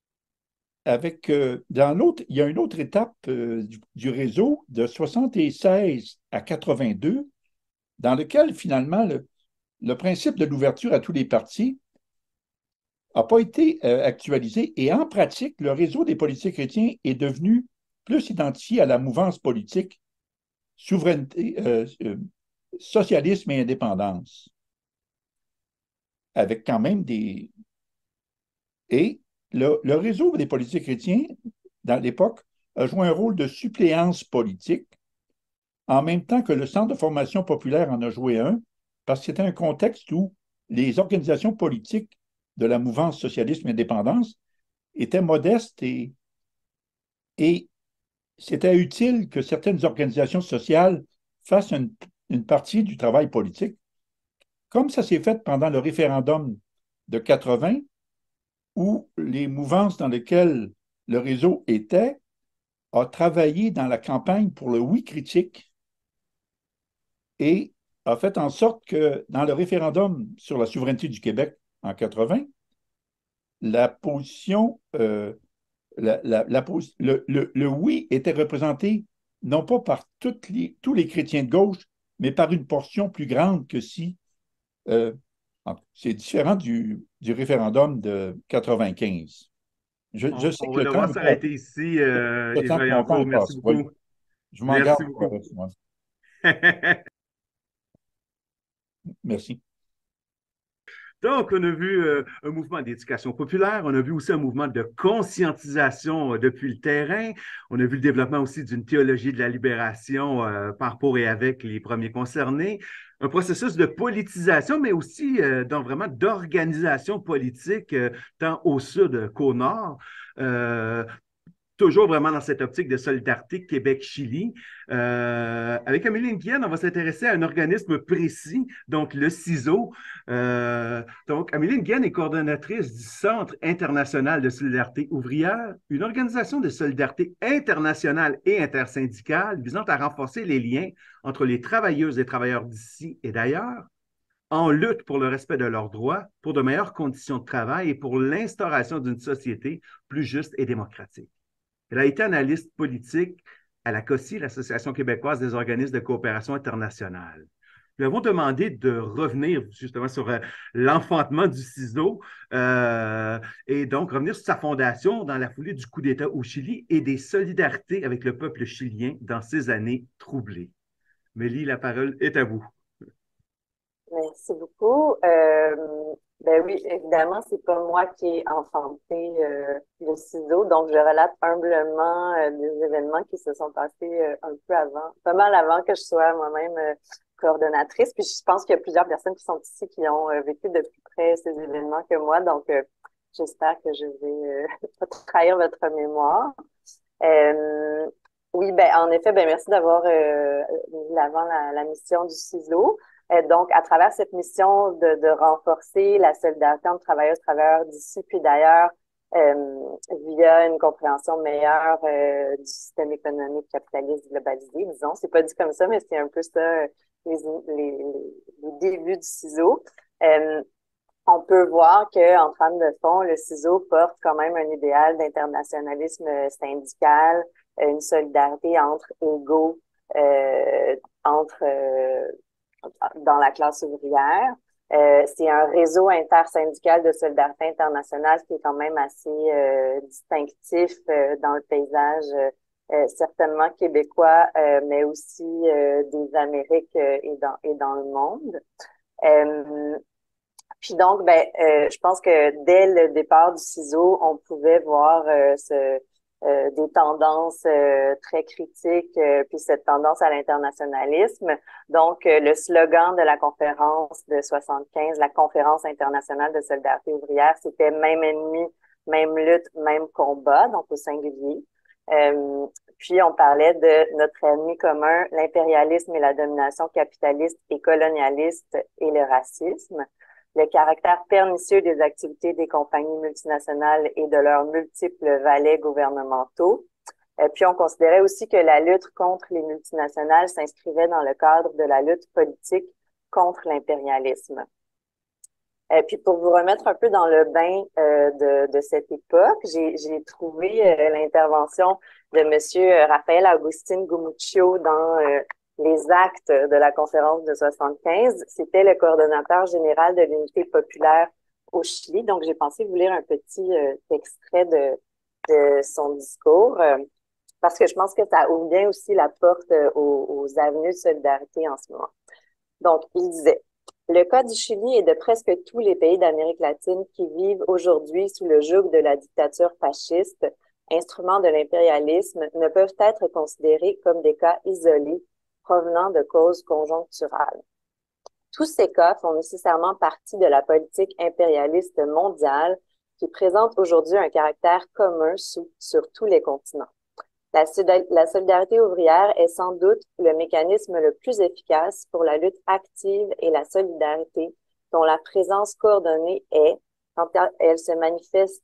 Speaker 6: il y a une autre étape du réseau de 76 à 82, dans lequel finalement le principe de l'ouverture à tous les partis n'a pas été actualisé. Et en pratique, le réseau des politiciens chrétiens est devenu plus identifié à la mouvance politique souveraineté, socialisme et indépendance, avec quand même des... Et le réseau des politiciens chrétiens, dans l'époque, a joué un rôle de suppléance politique, en même temps que le Centre de formation populaire en a joué un, parce que c'était un contexte où les organisations politiques de la mouvance socialisme et indépendance étaient modestes et c'était utile que certaines organisations sociales fassent une partie du travail politique, comme ça s'est fait pendant le référendum de 80, où les mouvances dans lesquelles le réseau était a travaillé dans la campagne pour le oui critique et a fait en sorte que dans le référendum sur la souveraineté du Québec en 80, la position, le oui était représenté non pas par tous les chrétiens de gauche, mais par une portion plus grande que si c'est différent du référendum de 95. Je sais
Speaker 3: On
Speaker 6: que
Speaker 3: va
Speaker 6: le temps
Speaker 3: devoir
Speaker 6: me
Speaker 3: s'arrêter ici,
Speaker 6: le temps
Speaker 3: Yves
Speaker 6: que mon temps
Speaker 3: Vaillancourt.
Speaker 6: est
Speaker 3: Merci
Speaker 6: passé. Oui,
Speaker 3: beaucoup.
Speaker 6: je m'en
Speaker 3: Merci
Speaker 6: garde pour le
Speaker 3: beaucoup.
Speaker 6: reste, moi. Merci.
Speaker 3: Donc, on a vu un mouvement d'éducation populaire, on a vu aussi un mouvement de conscientisation depuis le terrain, on a vu le développement aussi d'une théologie de la libération par, pour et avec les premiers concernés, un processus de politisation, mais aussi donc vraiment d'organisation politique, tant au sud qu'au nord. Toujours vraiment dans cette optique de solidarité Québec-Chili. Avec Amélie Nguyen, on va s'intéresser à un organisme précis, donc le CISO. Donc, Amélie Nguyen est coordonnatrice du Centre international de solidarité ouvrière, une organisation de solidarité internationale et intersyndicale visant à renforcer les liens entre les travailleuses et travailleurs d'ici et d'ailleurs, en lutte pour le respect de leurs droits, pour de meilleures conditions de travail et pour l'instauration d'une société plus juste et démocratique. Elle a été analyste politique à la COSI, l'Association québécoise des organismes de coopération internationale. Nous avons demandé de revenir justement sur l'enfantement du CISO et donc revenir sur sa fondation dans la foulée du coup d'État au Chili et des solidarités avec le peuple chilien dans ces années troublées. Mélie, la parole est à vous.
Speaker 7: Merci beaucoup. Ben oui, évidemment, c'est pas moi qui ai enfanté le ciseau, donc je relate humblement des événements qui se sont passés un peu avant, pas mal avant que je sois moi-même coordonnatrice. Puis je pense qu'il y a plusieurs personnes qui sont ici qui ont vécu de plus près ces événements que moi, donc j'espère que je vais pas trahir votre mémoire. Oui, ben en effet, ben merci d'avoir mis l'avant la mission du ciseau. Donc, à travers cette mission de renforcer la solidarité entre travailleuses et travailleurs d'ici puis d'ailleurs, via une compréhension meilleure du système économique capitaliste globalisé, disons. C'est pas dit comme ça, mais c'est un peu ça les débuts du ciseau. On peut voir qu'en trame de fond, le ciseau porte quand même un idéal d'internationalisme syndical, une solidarité entre égaux, entre dans la classe ouvrière. C'est un réseau intersyndical de solidarité internationale qui est quand même assez distinctif dans le paysage certainement québécois, mais aussi des Amériques et dans le monde. Puis donc, je pense que dès le départ du ciseau, on pouvait voir des tendances très critiques, puis cette tendance à l'internationalisme. Donc, le slogan de la conférence de 75, la Conférence internationale de solidarité ouvrière, c'était « Même ennemi, même lutte, même combat », donc au singulier. Puis, on parlait de notre ennemi commun, l'impérialisme et la domination capitaliste et colonialiste et le racisme. Le caractère pernicieux des activités des compagnies multinationales et de leurs multiples valets gouvernementaux. Puis on considérait aussi que la lutte contre les multinationales s'inscrivait dans le cadre de la lutte politique contre l'impérialisme. Puis pour vous remettre un peu dans le bain de cette époque, j'ai trouvé l'intervention de Monsieur Raphaël Agustín Gumucio dans les actes de la conférence de 75. C'était le coordonnateur général de l'unité populaire au Chili. Donc, j'ai pensé vous lire un petit extrait de son discours parce que je pense que ça ouvre bien aussi la porte aux avenues de solidarité en ce moment. Donc, il disait: le cas du Chili et de presque tous les pays d'Amérique latine qui vivent aujourd'hui sous le joug de la dictature fasciste, instrument de l'impérialisme, ne peuvent être considérés comme des cas isolés provenant de causes conjoncturales. Tous ces cas font nécessairement partie de la politique impérialiste mondiale qui présente aujourd'hui un caractère commun sur tous les continents. La solidarité ouvrière est sans doute le mécanisme le plus efficace pour la lutte active et la solidarité dont la présence coordonnée est, quand elle se manifeste,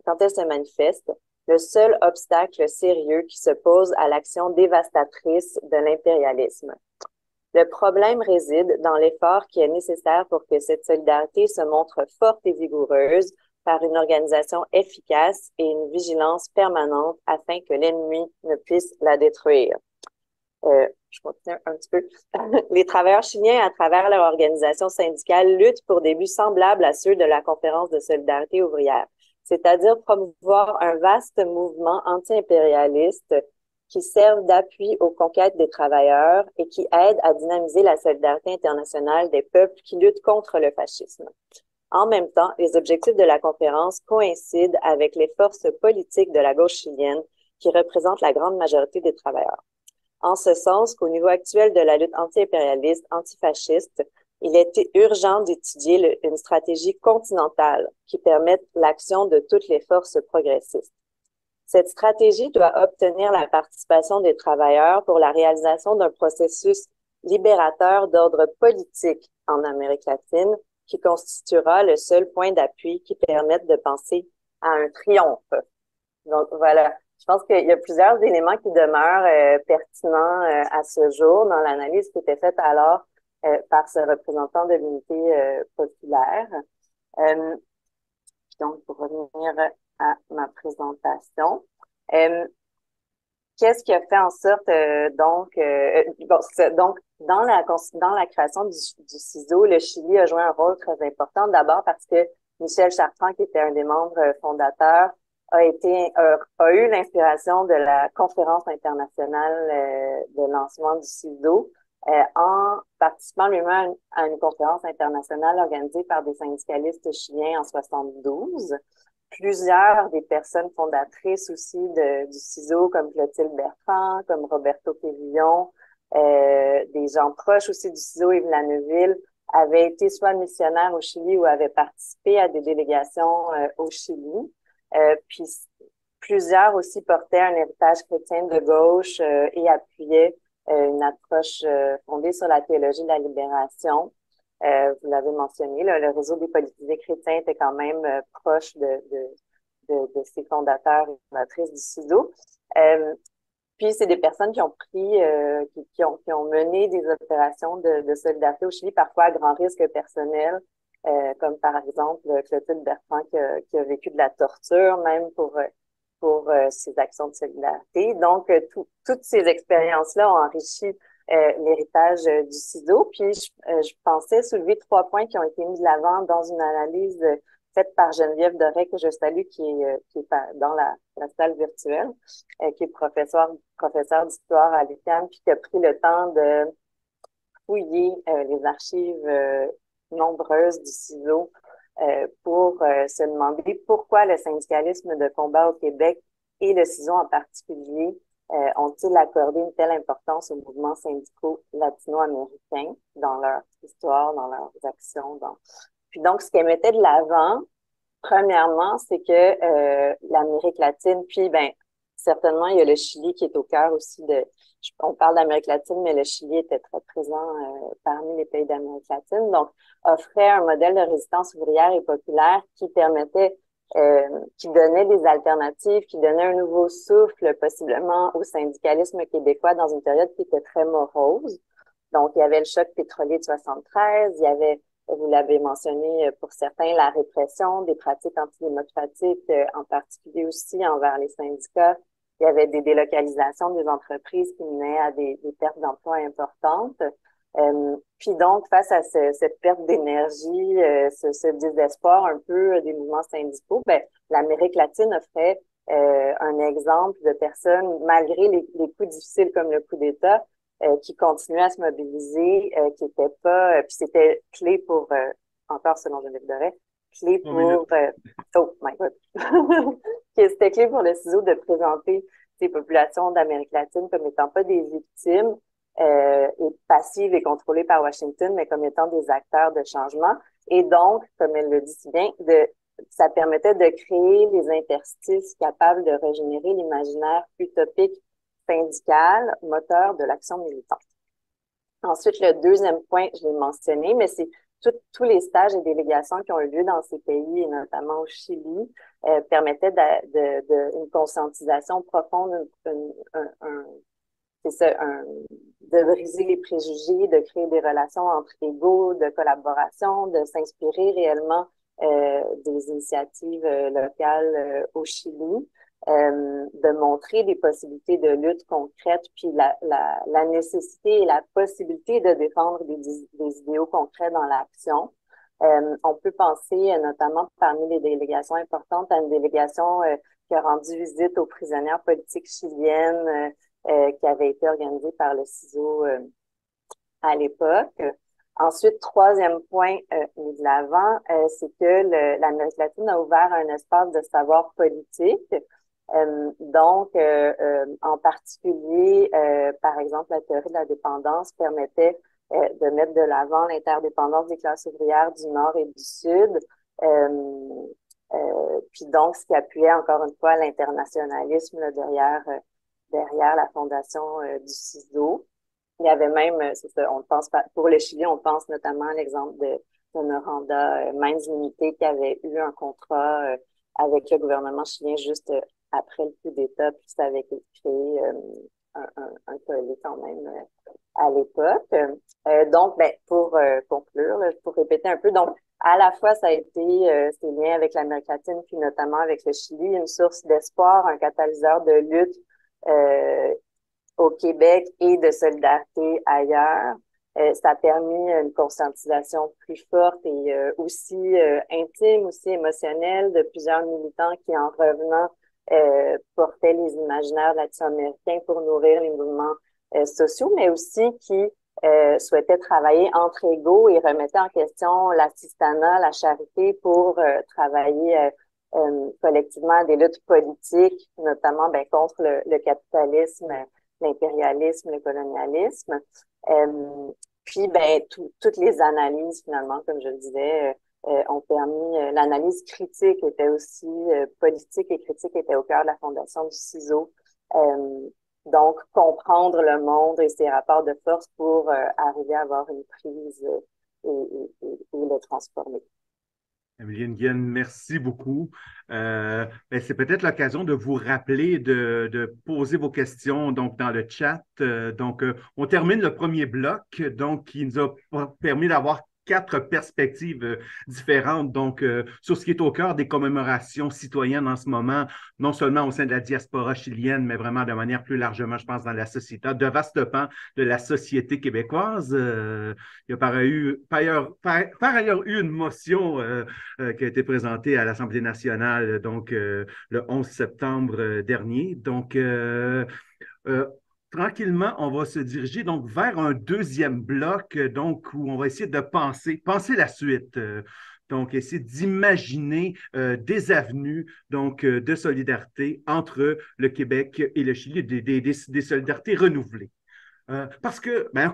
Speaker 7: le seul obstacle sérieux qui se pose à l'action dévastatrice de l'impérialisme. Le problème réside dans l'effort qui est nécessaire pour que cette solidarité se montre forte et vigoureuse par une organisation efficace et une vigilance permanente afin que l'ennemi ne puisse la détruire. Je continue un petit peu. Les travailleurs chiliens, à travers leur organisation syndicale, luttent pour des buts semblables à ceux de la Conférence de solidarité ouvrière, c'est-à-dire promouvoir un vaste mouvement anti-impérialiste qui serve d'appui aux conquêtes des travailleurs et qui aide à dynamiser la solidarité internationale des peuples qui luttent contre le fascisme. En même temps, les objectifs de la conférence coïncident avec les forces politiques de la gauche chilienne qui représentent la grande majorité des travailleurs. En ce sens qu'au niveau actuel de la lutte anti-impérialiste, antifasciste, il est urgent d'étudier une stratégie continentale qui permette l'action de toutes les forces progressistes. Cette stratégie doit obtenir la participation des travailleurs pour la réalisation d'un processus libérateur d'ordre politique en Amérique latine qui constituera le seul point d'appui qui permette de penser à un triomphe. Donc voilà, je pense qu'il y a plusieurs éléments qui demeurent pertinents à ce jour dans l'analyse qui était faite alors par ce représentant de l'unité populaire. Donc, pour revenir à ma présentation, qu'est-ce qui a fait en sorte donc dans la création du CISO, le Chili a joué un rôle très important. D'abord parce que Michel Chartrand, qui était un des membres fondateurs, a eu l'inspiration de la conférence internationale de lancement du CISO en participant lui-même à une conférence internationale organisée par des syndicalistes chiliens en 72. Plusieurs des personnes fondatrices aussi du CISO, comme Clotilde Bertrand, comme Roberto Périllon, des gens proches aussi du CISO, Yves Lanneville, avaient été soit missionnaires au Chili ou avaient participé à des délégations au Chili. Puis plusieurs aussi portaient un héritage chrétien de gauche et appuyaient une approche fondée sur la théologie de la libération. Vous l'avez mentionné, là, le réseau des politisés chrétiens était quand même proche de ses fondateurs et fondatrices du CISO. Puis c'est des personnes qui ont pris, qui ont mené des opérations de solidarité au Chili, parfois à grand risque personnel, comme par exemple Clotilde Bertrand qui a vécu de la torture, même pour ses actions de solidarité. Donc, toutes ces expériences-là ont enrichi l'héritage du CISO. Puis, je pensais soulever 3 points qui ont été mis de l'avant dans une analyse faite par Geneviève Doré, que je salue, qui est dans la salle virtuelle, qui est professeur d'histoire à l'UQAM, puis qui a pris le temps de fouiller les archives nombreuses du CISO pour se demander pourquoi le syndicalisme de combat au Québec et le CISO en particulier ont-ils accordé une telle importance aux mouvements syndicaux latino-américains dans leur histoire, dans leurs actions. Puis donc, ce qu'elle mettait de l'avant, premièrement, c'est que l'Amérique latine, puis certainement, il y a le Chili qui est au cœur aussi on parle d'Amérique latine, mais le Chili était très présent parmi les pays d'Amérique latine, donc offrait un modèle de résistance ouvrière et populaire qui permettait, qui donnait des alternatives, qui donnait un nouveau souffle possiblement au syndicalisme québécois dans une période qui était très morose. Donc, il y avait le choc pétrolier de 73, il y avait, vous l'avez mentionné pour certains, la répression des pratiques antidémocratiques, en particulier aussi envers les syndicats. Il y avait des délocalisations des entreprises qui menaient à des pertes d'emplois importantes. Puis donc, face à cette perte d'énergie, ce désespoir un peu des mouvements syndicaux, l'Amérique latine offrait un exemple de personnes, malgré les coups difficiles comme le coup d'État, qui continuaient à se mobiliser, qui n'étaient pas... puis c'était clé pour, encore selon Geneviève Doré, clé pour... oh my God! C'était clé pour le CISO de présenter ces populations d'Amérique latine comme étant pas des victimes et passives et contrôlées par Washington, mais comme étant des acteurs de changement. Et donc, comme elle le dit si bien, ça permettait de créer les interstices capables de régénérer l'imaginaire utopique syndical, moteur de l'action militante. Ensuite, le deuxième point, je l'ai mentionné, mais c'est tous les stages et délégations qui ont eu lieu dans ces pays, et notamment au Chili, permettaient une conscientisation profonde, de briser les préjugés, de créer des relations entre égaux, de collaboration, de s'inspirer réellement des initiatives locales au Chili. de montrer des possibilités de lutte concrètes, puis la nécessité et la possibilité de défendre des idéaux concrets dans l'action. On peut penser notamment parmi les délégations importantes à une délégation qui a rendu visite aux prisonnières politiques chiliennes qui avait été organisée par le CISO à l'époque. Ensuite, troisième point mis de l'avant, c'est que l'Amérique latine a ouvert un espace de savoir politique. En particulier, par exemple, la théorie de la dépendance permettait de mettre de l'avant l'interdépendance des classes ouvrières du Nord et du Sud. Puis donc, ce qui appuyait encore une fois l'internationalisme derrière la fondation du CISO. Il y avait même, c'est ça, on pense pour le Chili, on pense notamment à l'exemple de Noranda Mines Limited qui avait eu un contrat avec le gouvernement chilien juste après le coup d'État, puis ça avait créé un tollé quand même à l'époque. Donc, pour conclure, là, pour répéter un peu, donc à la fois ça a été ces liens avec l'Amérique latine, puis notamment avec le Chili, une source d'espoir, un catalyseur de lutte au Québec et de solidarité ailleurs. Ça a permis une conscientisation plus forte et aussi intime, aussi émotionnelle de plusieurs militants qui, en revenant, portaient les imaginaires latino-américains pour nourrir les mouvements sociaux, mais aussi qui souhaitaient travailler entre égaux et remettaient en question l'assistanat, la charité pour travailler collectivement à des luttes politiques, notamment contre le capitalisme, l'impérialisme, le colonialisme. Puis, toutes les analyses, finalement, comme je le disais, ont permis, l'analyse critique était aussi, politique et critique était au cœur de la fondation du CISO. Donc, comprendre le monde et ses rapports de force pour arriver à avoir une prise et le transformer.
Speaker 3: Amélie Nguyen, merci beaucoup. C'est peut-être l'occasion de vous rappeler de poser vos questions donc, dans le chat. On termine le premier bloc donc, qui nous a permis d'avoir 4 perspectives différentes sur ce qui est au cœur des commémorations citoyennes en ce moment, non seulement au sein de la diaspora chilienne, mais vraiment de manière plus largement, je pense, dans la société, de vastes pans de la société québécoise. Il y a par ailleurs eu une motion qui a été présentée à l'Assemblée nationale le 11 septembre dernier. Tranquillement, on va se diriger donc vers un deuxième bloc où on va essayer de penser la suite. Essayer d'imaginer des avenues de solidarité entre le Québec et le Chili, des solidarités renouvelées. Parce que, on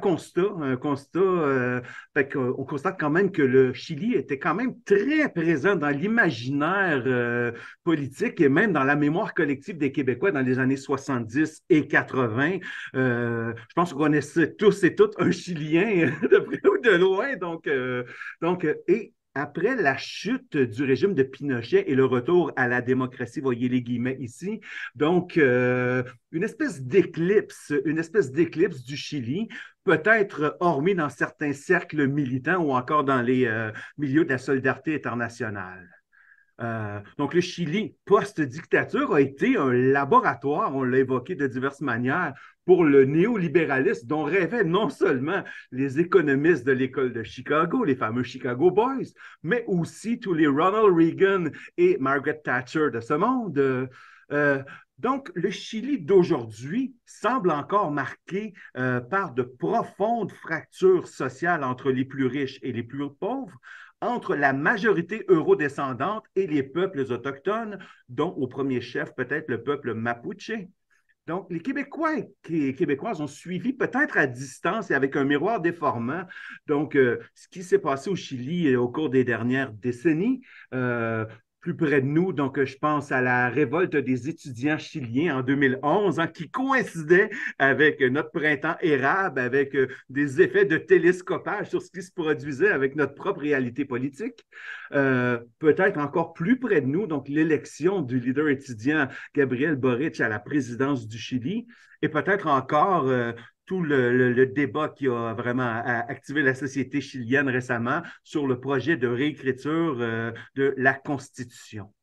Speaker 3: constate quand même que le Chili était quand même très présent dans l'imaginaire politique et même dans la mémoire collective des Québécois dans les années 70 et 80. Je pense qu'on connaissait tous et toutes un Chilien de près ou de loin. Et après la chute du régime de Pinochet et le retour à la démocratie, voyez les guillemets ici, une espèce d'éclipse du Chili, peut-être hormis dans certains cercles militants ou encore dans les milieux de la solidarité internationale. Le Chili, post-dictature, a été un laboratoire, on l'a évoqué de diverses manières, pour le néolibéralisme dont rêvaient non seulement les économistes de l'école de Chicago, les fameux Chicago Boys, mais aussi tous les Ronald Reagan et Margaret Thatcher de ce monde. Le Chili d'aujourd'hui semble encore marqué par de profondes fractures sociales entre les plus riches et les plus pauvres, entre la majorité eurodescendante et les peuples autochtones, dont au premier chef peut-être le peuple mapuche. Donc, les Québécois et Québécoises ont suivi peut-être à distance et avec un miroir déformant ce qui s'est passé au Chili au cours des dernières décennies. Plus près de nous, je pense à la révolte des étudiants chiliens en 2011, qui coïncidait avec notre printemps érable, avec des effets de télescopage sur ce qui se produisait avec notre propre réalité politique. Peut-être encore plus près de nous, l'élection du leader étudiant Gabriel Boric à la présidence du Chili, et peut-être encore tout le débat qui a vraiment activé la société chilienne récemment sur le projet de réécriture de la Constitution.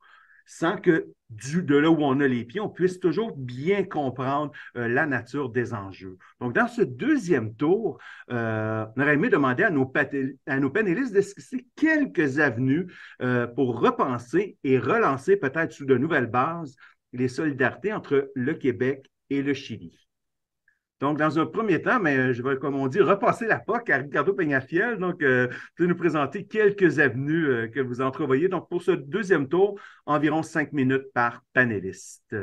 Speaker 3: sans que de là où on a les pieds, on puisse toujours bien comprendre la nature des enjeux. Donc, dans ce deuxième tour, on aurait aimé demander à nos panélistes d'esquisser quelques avenues pour repenser et relancer peut-être sous de nouvelles bases les solidarités entre le Québec et le Chili. Donc, dans un premier temps, mais je vais, comme on dit, repasser la POC à Ricardo Peñafiel. Donc, tu peux nous présenter quelques avenues que vous entrevoyez. Donc, pour ce deuxième tour, environ 5 minutes par panéliste.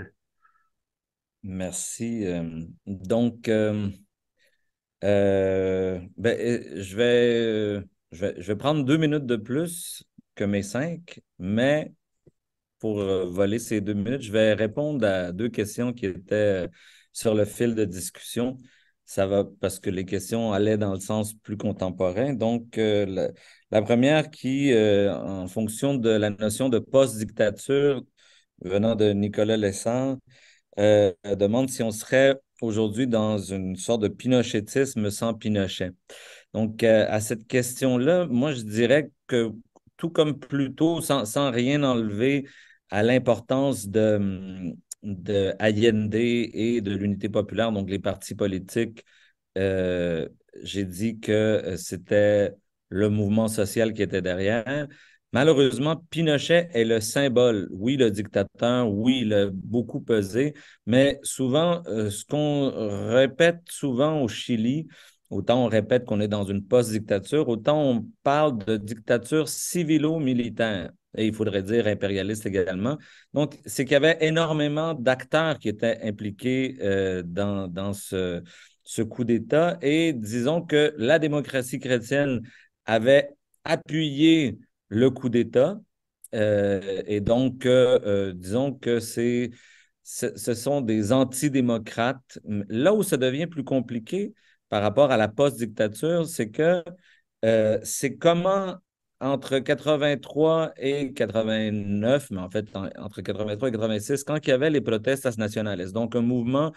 Speaker 2: Merci. Donc, je vais prendre 2 minutes de plus que mes 5, mais pour voler ces 2 minutes, je vais répondre à 2 questions qui étaient sur le fil de discussion. Ça va parce que les questions allaient dans le sens plus contemporain. Donc, la première qui, en fonction de la notion de post-dictature venant de Nicolas Lessard, demande si on serait aujourd'hui dans une sorte de pinochetisme sans Pinochet. Donc, à cette question-là, moi, je dirais que tout comme plus tôt, sans rien enlever à l'importance de Allende et de l'unité populaire, donc les partis politiques, j'ai dit que c'était le mouvement social qui était derrière. Malheureusement, Pinochet est le symbole. Oui, le dictateur, oui, il a beaucoup pesé, mais souvent, ce qu'on répète souvent au Chili, autant on répète qu'on est dans une post-dictature, autant on parle de dictature civilo-militaire. Et il faudrait dire impérialiste également. Donc, c'est qu'il y avait énormément d'acteurs qui étaient impliqués dans ce coup d'État. Et disons que la démocratie chrétienne avait appuyé le coup d'État. Et donc, disons que ce sont des antidémocrates. Là où ça devient plus compliqué par rapport à la post-dictature, c'est que c'est comment entre 83 et 89, mais en fait entre 83 et 86, quand il y avait les protestes nationalistes, donc un mouvement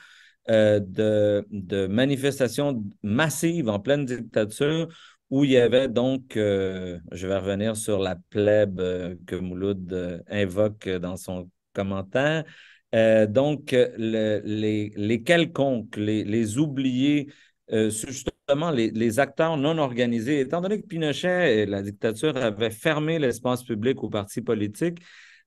Speaker 2: de manifestations massives en pleine dictature où il y avait donc, je vais revenir sur la plèbe que Mouloud invoque dans son commentaire, donc les quelconques, les oubliés, justement les acteurs non organisés, étant donné que Pinochet et la dictature avaient fermé l'espace public aux partis politiques,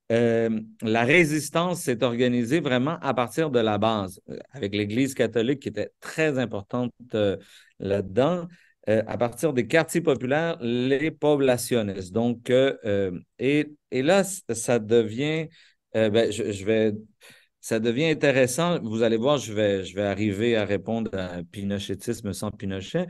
Speaker 2: la résistance s'est organisée vraiment à partir de la base, avec l'Église catholique qui était très importante là-dedans, à partir des quartiers populaires, les poblationnistes. Donc, et là, ça devient, ça devient intéressant. Vous allez voir, je vais arriver à répondre à Pinochetisme sans Pinochet.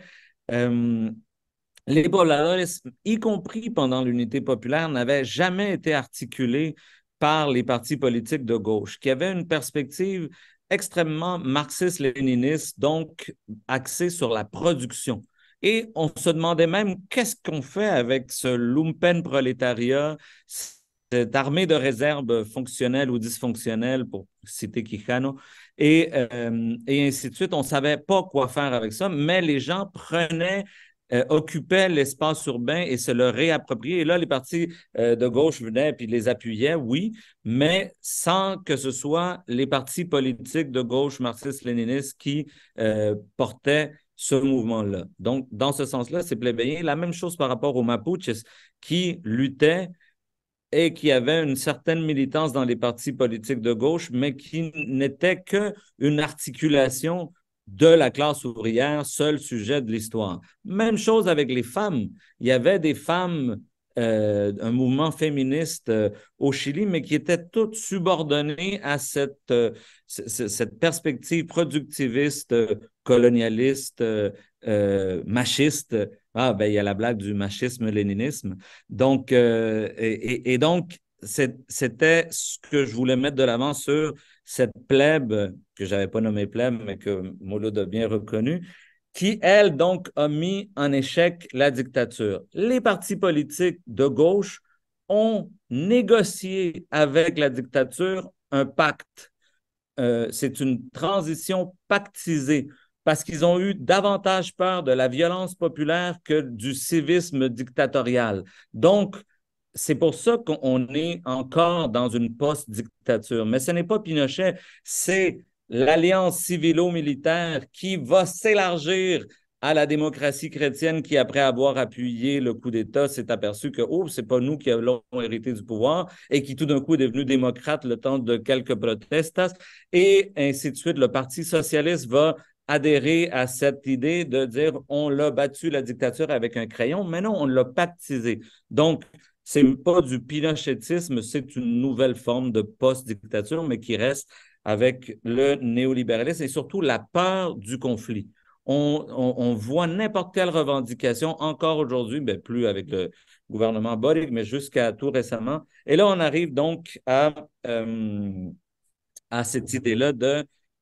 Speaker 2: Les pobladores, y compris pendant l'unité populaire, n'avaient jamais été articulés par les partis politiques de gauche, qui avaient une perspective extrêmement marxiste-léniniste, donc axée sur la production. Et on se demandait même qu'est-ce qu'on fait avec ce lumpen prolétariat, cette armée de réserve fonctionnelle ou dysfonctionnelle, pour citer Quijano, et ainsi de suite. On ne savait pas quoi faire avec ça, mais les gens occupaient l'espace urbain et se le réappropriaient. Et là, les partis de gauche venaient et les appuyaient, oui, mais sans que ce soit les partis politiques de gauche marxiste-léniniste qui portaient ce mouvement-là. Donc, dans ce sens-là, c'est plébéien. La même chose par rapport aux Mapuches qui luttaient et qui avaient une certaine militance dans les partis politiques de gauche, mais qui n'était qu'une articulation de la classe ouvrière, seul sujet de l'histoire. Même chose avec les femmes. Il y avait des femmes, un mouvement féministe au Chili, mais qui étaient toutes subordonnées à cette perspective productiviste, colonialiste, machiste. Ah, ben, il y a la blague du machisme-léninisme. Donc, et donc, c'était ce que je voulais mettre de l'avant sur cette plèbe, que je n'avais pas nommée plèbe, mais que Mouloud a bien reconnu, qui, elle, donc, a mis en échec la dictature. Les partis politiques de gauche ont négocié avec la dictature un pacte. C'est une transition pactisée parce qu'ils ont eu davantage peur de la violence populaire que du civisme dictatorial. Donc, c'est pour ça qu'on est encore dans une post-dictature. Mais ce n'est pas Pinochet, c'est l'alliance civilo-militaire qui va s'élargir à la démocratie chrétienne qui, après avoir appuyé le coup d'État, s'est aperçu que, oh, c'est pas nous qui avons hérité du pouvoir et qui tout d'un coup est devenu démocrate le temps de quelques protestes et ainsi de suite. Le Parti socialiste va adhérer à cette idée de dire on l'a battu la dictature avec un crayon, mais non, on l'a pactisé. Donc, c'est pas du pinochetisme, c'est une nouvelle forme de post-dictature, mais qui reste avec le néolibéralisme et surtout la peur du conflit. On voit n'importe quelle revendication encore aujourd'hui, ben plus avec le gouvernement Boric, mais jusqu'à tout récemment. Et là, on arrive donc à cette idée-là de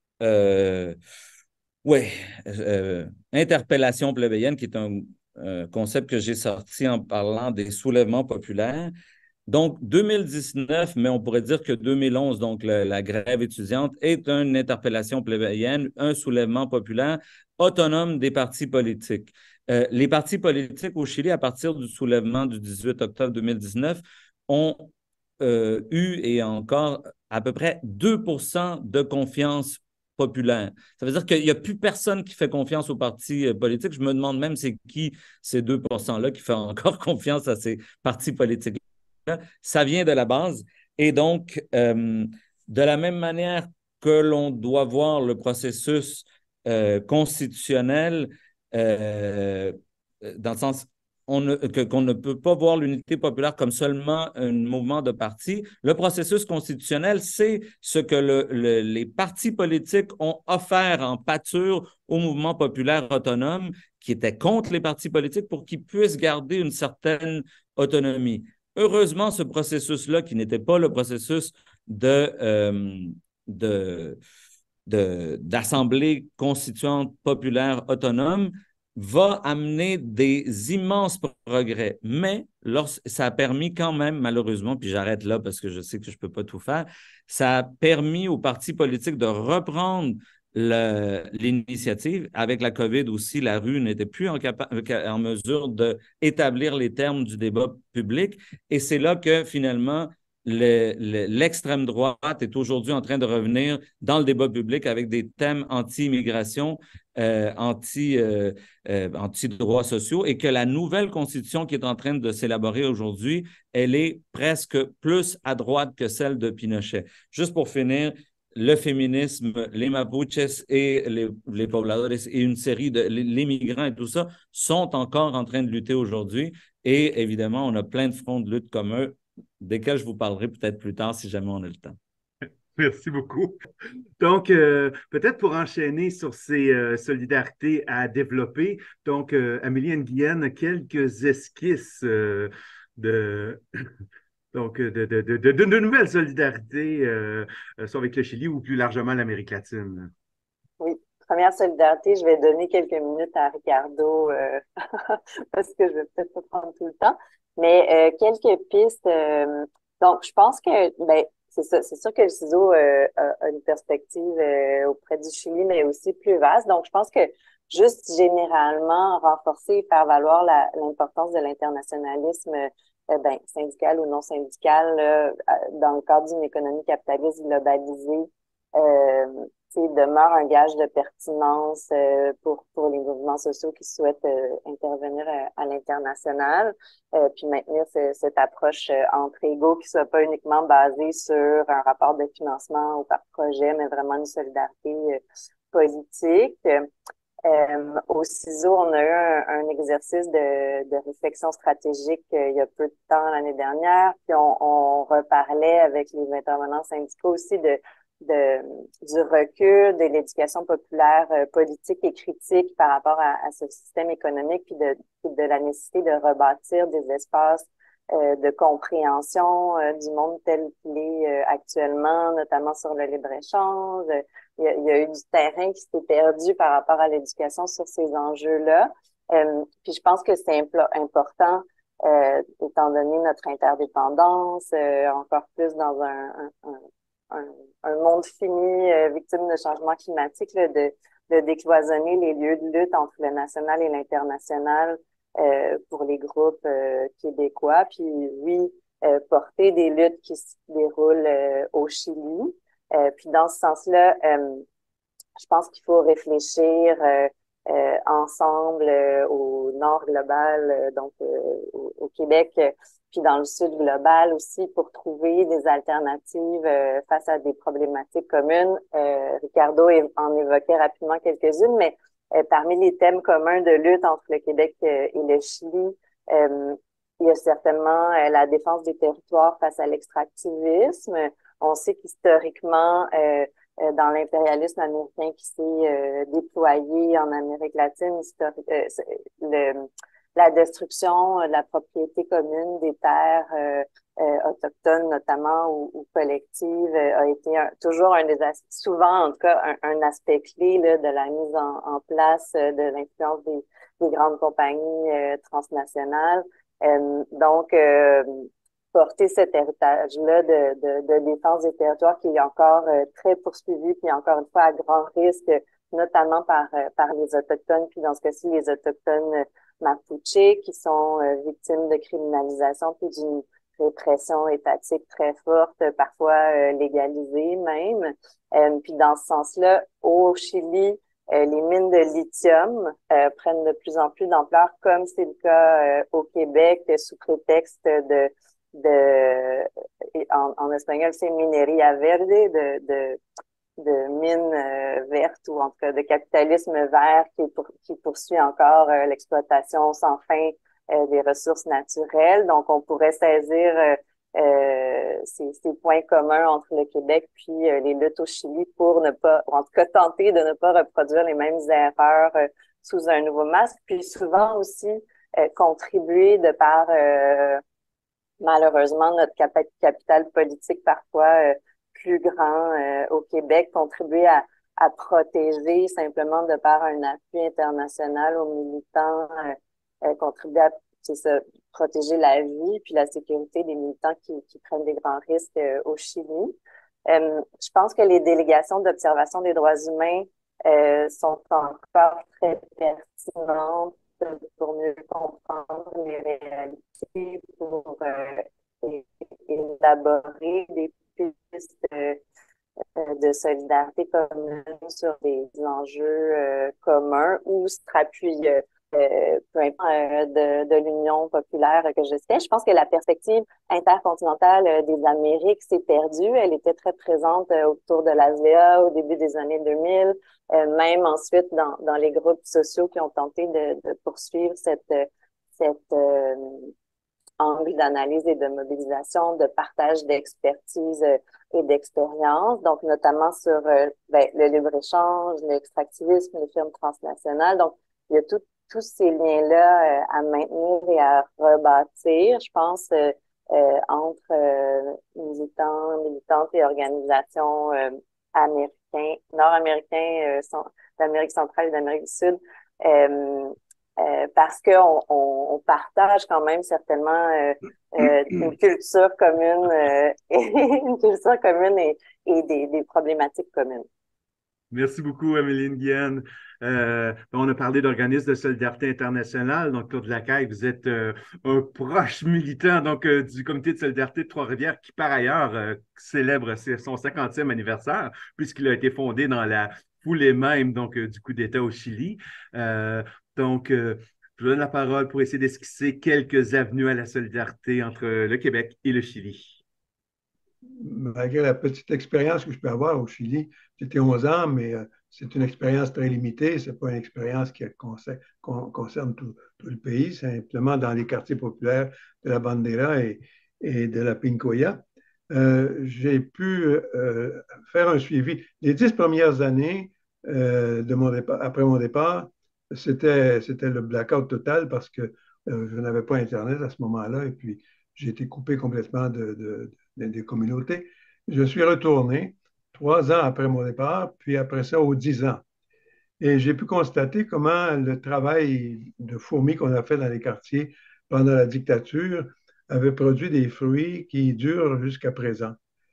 Speaker 2: oui, interpellation plébéienne, qui est un concept que j'ai sorti en parlant des soulèvements populaires. Donc, 2019, mais on pourrait dire que 2011, donc la grève étudiante, est une interpellation plébéienne, un soulèvement populaire autonome des partis politiques. Les partis politiques au Chili, à partir du soulèvement du 18 octobre 2019, ont eu et encore à peu près 2% de confiance populaire. Ça veut dire qu'il n'y a plus personne qui fait confiance aux partis politiques. Je me demande même c'est qui ces 2%-là qui fait encore confiance à ces partis politiques. Ça vient de la base. Et donc, de la même manière que l'on doit voir le processus constitutionnel, dans le sens qu'on ne peut pas voir l'unité populaire comme seulement un mouvement de parti. Le processus constitutionnel, c'est ce que les partis politiques ont offert en pâture au mouvement populaire autonome qui était contre les partis politiques pour qu'ils puissent garder une certaine autonomie. Heureusement, ce processus-là, qui n'était pas le processus d'assemblée constituante populaire autonome, va amener des immenses progrès. Mais ça a permis quand même, malheureusement, puis j'arrête là parce que je sais que je ne peux pas tout faire, ça a permis aux partis politiques de reprendre l'initiative. Avec la COVID aussi, la rue n'était plus en mesure d'établir les termes du débat public. Et c'est là que finalement, l'extrême droite est aujourd'hui en train de revenir dans le débat public avec des thèmes anti-immigration, anti-droits sociaux, et que la nouvelle constitution qui est en train de s'élaborer aujourd'hui, elle est presque plus à droite que celle de Pinochet. Juste pour finir, le féminisme, les Mapuches et les pobladores et une série les migrants et tout ça sont encore en train de lutter aujourd'hui. Et évidemment, on a plein de fronts de lutte comme eux, desquels je vous parlerai peut-être plus tard si jamais on a le temps.
Speaker 3: Merci beaucoup. Donc, peut-être pour enchaîner sur ces solidarités à développer, donc, Amélie Nguyen, quelques esquisses de nouvelles solidarités, soit avec le Chili ou plus largement l'Amérique latine.
Speaker 7: Oui, première solidarité, je vais donner quelques minutes à Ricardo parce que je vais peut-être pas prendre tout le temps, mais quelques pistes. Donc, je pense que c'est sûr que le CISO a une perspective auprès du Chili, mais aussi plus vaste. Donc, je pense que juste généralement renforcer et faire valoir l'importance de l'internationalisme syndical ou non syndical dans le cadre d'une économie capitaliste globalisée demeure un gage de pertinence pour les mouvements sociaux qui souhaitent intervenir à l'international, puis maintenir cette approche entre égaux qui soit pas uniquement basée sur un rapport de financement ou par projet, mais vraiment une solidarité politique. Au CISO, on a eu un exercice de réflexion stratégique il y a peu de temps l'année dernière, puis on reparlait avec les intervenants syndicaux aussi du recul de l'éducation populaire politique et critique par rapport à ce système économique, puis de la nécessité de rebâtir des espaces de compréhension du monde tel qu'il est actuellement, notamment sur le libre-échange. Il y a eu du terrain qui s'est perdu par rapport à l'éducation sur ces enjeux-là. Puis je pense que c'est important, étant donné notre interdépendance, encore plus dans un monde fini, victime de changement climatique, là, de décloisonner les lieux de lutte entre le national et l'international pour les groupes québécois. Puis oui, porter des luttes qui se déroulent au Chili. Puis dans ce sens-là, je pense qu'il faut réfléchir ensemble au nord global, donc au Québec, puis dans le sud global aussi, pour trouver des alternatives face à des problématiques communes. Ricardo en évoquait rapidement quelques-unes, mais parmi les thèmes communs de lutte entre le Québec et le Chili, il y a certainement la défense des territoires face à l'extractivisme. On sait qu'historiquement, dans l'impérialisme américain qui s'est déployé en Amérique latine, la destruction de la propriété commune des terres autochtones notamment ou collectives a été toujours un des souvent en tout cas un aspect clé là, de la mise en place de l'influence des grandes compagnies transnationales. Donc, porter cet héritage-là de défense des territoires qui est encore très poursuivi, puis encore une fois à grand risque, notamment par les Autochtones, puis dans ce cas-ci, les Autochtones Mapuche, qui sont victimes de criminalisation, puis d'une répression étatique très forte, parfois légalisée même. Puis dans ce sens-là, au Chili, les mines de lithium prennent de plus en plus d'ampleur, comme c'est le cas au Québec, sous prétexte en espagnol, c'est minería verde, de mines vertes ou en tout cas de capitalisme vert qui poursuit encore l'exploitation sans fin des ressources naturelles. Donc, on pourrait saisir ces points communs entre le Québec puis les luttes au Chili pour ne pas, ou en tout cas tenter de ne pas reproduire les mêmes erreurs sous un nouveau masque, puis souvent aussi contribuer de par malheureusement notre capital politique parfois plus grand au Québec, contribuer à protéger simplement de par un appui international aux militants, contribuer à protéger la vie puis la sécurité des militants qui prennent des grands risques au Chili. Je pense que les délégations d'observation des droits humains sont encore très pertinentes pour mieux comprendre les réalités, pour élaborer des pistes de solidarité commune sur des enjeux communs ou se rappuie peu importe de l'Union populaire que je sais. Je pense que la perspective intercontinentale des Amériques s'est perdue. Elle était très présente autour de l'ASEA au début des années 2000, même ensuite dans les groupes sociaux qui ont tenté de poursuivre cette angle d'analyse et de mobilisation, de partage d'expertise et d'expérience, donc notamment sur le libre-échange, l'extractivisme, les firmes transnationales. Donc, il y a tous ces liens-là à maintenir et à rebâtir, je pense, entre militantes et organisations nord-américains, d'Amérique centrale et d'Amérique du Sud, parce qu'on partage quand même certainement une culture commune, et des problématiques communes.
Speaker 3: Merci beaucoup, Amélie Nguyen. On a parlé d'organismes de solidarité internationale. Donc, Claude Lacaille, vous êtes un proche militant du Comité de solidarité de Trois-Rivières qui, par ailleurs, célèbre son 50e anniversaire puisqu'il a été fondé dans la foulée même du coup d'État au Chili. Je vous donne la parole pour essayer d'esquisser quelques avenues à la solidarité entre le Québec et le Chili.
Speaker 5: Malgré la petite expérience que je peux avoir au Chili, j'étais 11 ans, mais c'est une expérience très limitée. Ce n'est pas une expérience qui concerne tout le pays, simplement dans les quartiers populaires de la Bandera et de la Pincoya. J'ai pu faire un suivi. Les 10 premières années après mon départ, c'était le blackout total parce que je n'avais pas Internet à ce moment-là et puis j'ai été coupé complètement des communautés. Je suis retourné 3 ans après mon départ, puis après ça, aux 10 ans. Et j'ai pu constater comment le travail de fourmi qu'on a fait dans les quartiers pendant la dictature avait produit des fruits qui durent jusqu'à présent.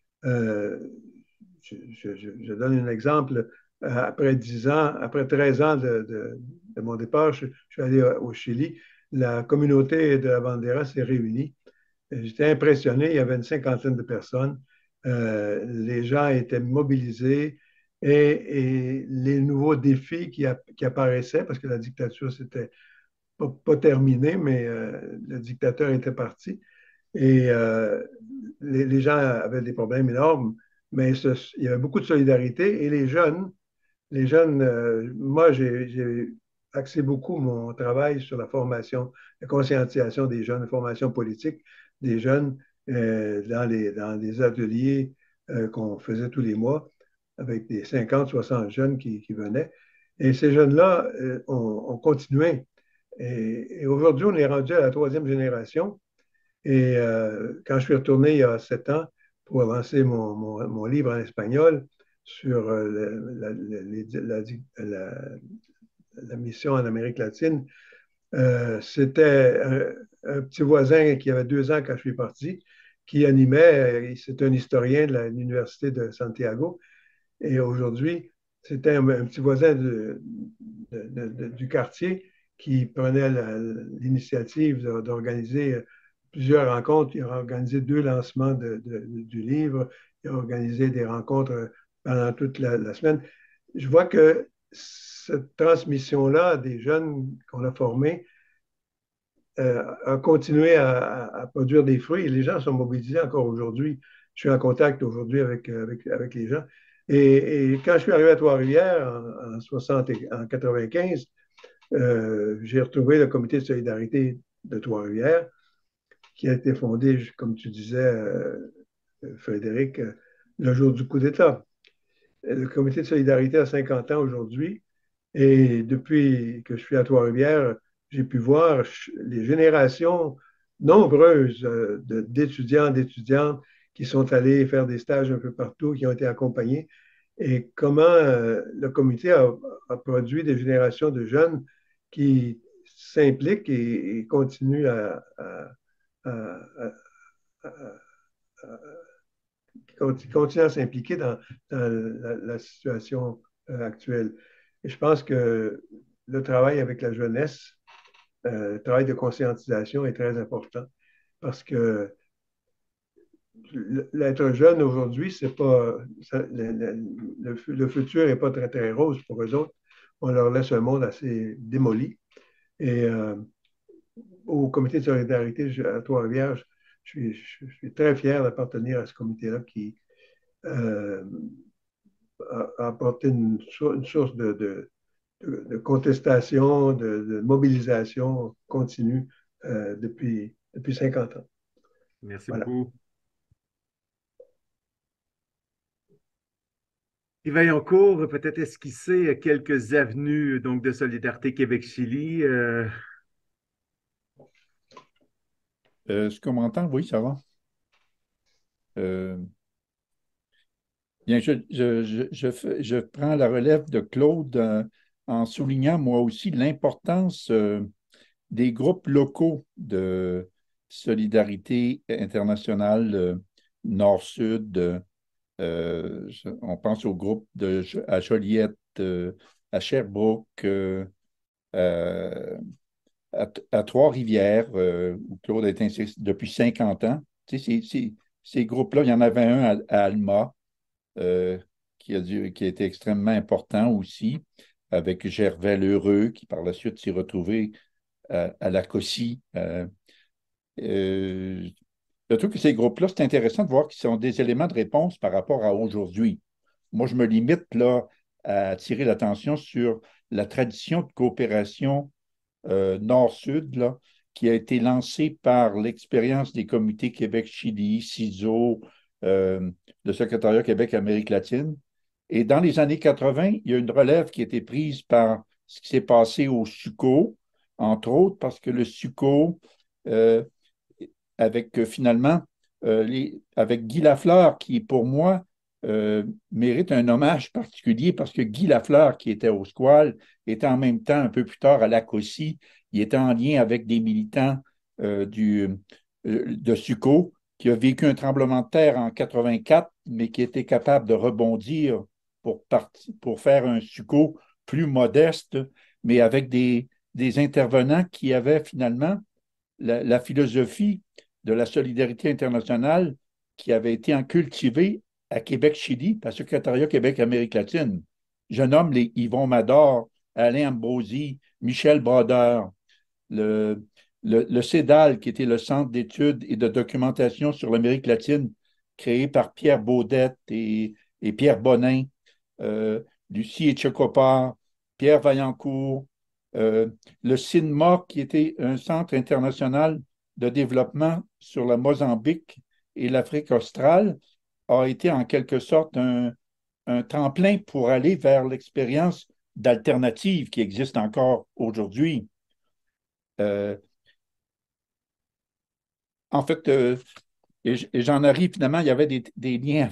Speaker 5: Je donne un exemple. Après 10 ans, après 13 ans de mon départ, je suis allé au Chili. La communauté de la Bandera s'est réunie J'étais impressionné, il y avait une cinquantaine de personnes. Les gens étaient mobilisés et les nouveaux défis qui apparaissaient, parce que la dictature, c'était pas terminé, mais le dictateur était parti. Et les gens avaient des problèmes énormes, mais il y avait beaucoup de solidarité. Et les jeunes, moi, j'ai axé beaucoup mon travail sur la formation, la conscientisation des jeunes, la formation politique des jeunes dans des ateliers qu'on faisait tous les mois avec des 50, 60 jeunes qui venaient. Et ces jeunes-là ont continué. Et aujourd'hui, on est rendu à la troisième génération. Et quand je suis retourné il y a 7 ans pour lancer mon livre en espagnol sur la mission en Amérique latine, c'était un petit voisin qui avait 2 ans quand je suis parti, qui animait, c'est un historien de l'Université de Santiago, et aujourd'hui, c'était un petit voisin du quartier qui prenait l'initiative d'organiser plusieurs rencontres. Il a organisé 2 lancements du livre. Il a organisé des rencontres pendant toute la semaine. Je vois que cette transmission-là des jeunes qu'on a formés a continué à produire des fruits et les gens sont mobilisés encore aujourd'hui. Je suis en contact aujourd'hui avec les gens. Et quand je suis arrivé à Trois-Rivières en 60 en 95, j'ai retrouvé le comité de solidarité de Trois-Rivières qui a été fondé, comme tu disais, Frédéric, le jour du coup d'État. Le comité de solidarité a 50 ans aujourd'hui et depuis que je suis à Trois-Rivières, j'ai pu voir les générations nombreuses d'étudiantes qui sont allés faire des stages un peu partout, qui ont été accompagnés, et comment le comité a produit des générations de jeunes qui s'impliquent et continuent à- qui continuent à s'impliquer dans la situation actuelle. Et je pense que le travail avec la jeunesse, le travail de conscientisation est très important parce que l'être jeune aujourd'hui, c'est pas le futur n'est pas très, très rose pour eux autres. On leur laisse un monde assez démoli. Et au comité de solidarité à Trois-Rivières, je suis très fier d'appartenir à ce comité-là qui euh, a apporté une source de contestation, de mobilisation continue depuis 50 ans.
Speaker 3: Merci
Speaker 5: Voilà.
Speaker 3: beaucoup. Yves Vaillancourt, peut-être esquisser quelques avenues donc, de solidarité Québec-Chili.
Speaker 6: Ce qu'on m'entend, oui, ça va. Euh, Bien, je prends la relève de Claude en soulignant moi aussi l'importance des groupes locaux de solidarité internationale Nord-Sud. On pense au groupe à Joliette, à Sherbrooke, euh, à Trois-Rivières, où Claude a été inscrit depuis 50 ans. Tu sais, ces groupes-là, il y en avait un à Alma euh, qui a été extrêmement important aussi, avec Gervais Lheureux, qui par la suite s'est retrouvé à la COSI. Je trouve que ces groupes-là, c'est intéressant de voir qu'ils sont des éléments de réponse par rapport à aujourd'hui. Moi, je me limite là à attirer l'attention sur la tradition de coopération Nord-Sud, là, qui a été lancée par l'expérience des comités Québec-Chili, CISO, le secrétariat Québec-Amérique latine. Et dans les années 80, il y a une relève qui a été prise par ce qui s'est passé au SUCO, entre autres, parce que le SUCO, avec finalement, avec Guy Lafleur, qui pour moi mérite un hommage particulier parce que Guy Lafleur, qui était au Squal, était en même temps, un peu plus tard, à la COSI. Il était en lien avec des militants de SUCO, qui a vécu un tremblement de terre en 84, mais qui était capable de rebondir pour faire un SUCO plus modeste, mais avec des intervenants qui avaient finalement la philosophie de la solidarité internationale qui avait été cultivée à Québec-Chili par le secrétariat Québec-Amérique latine. Je nomme les Yvon Mador, Alain Ambrosi, Michel Brodeur, le CEDAL, qui était le Centre d'études et de documentation sur l'Amérique latine, créé par Pierre Baudette et Pierre Bonin, Lucie Etchekopar, Pierre Vaillancourt, le CINMA, qui était un centre international de développement sur la Mozambique et l'Afrique australe, a été en quelque sorte un tremplin pour aller vers l'expérience d'alternative qui existe encore aujourd'hui. En fait, et j'en arrive finalement, il y avait des liens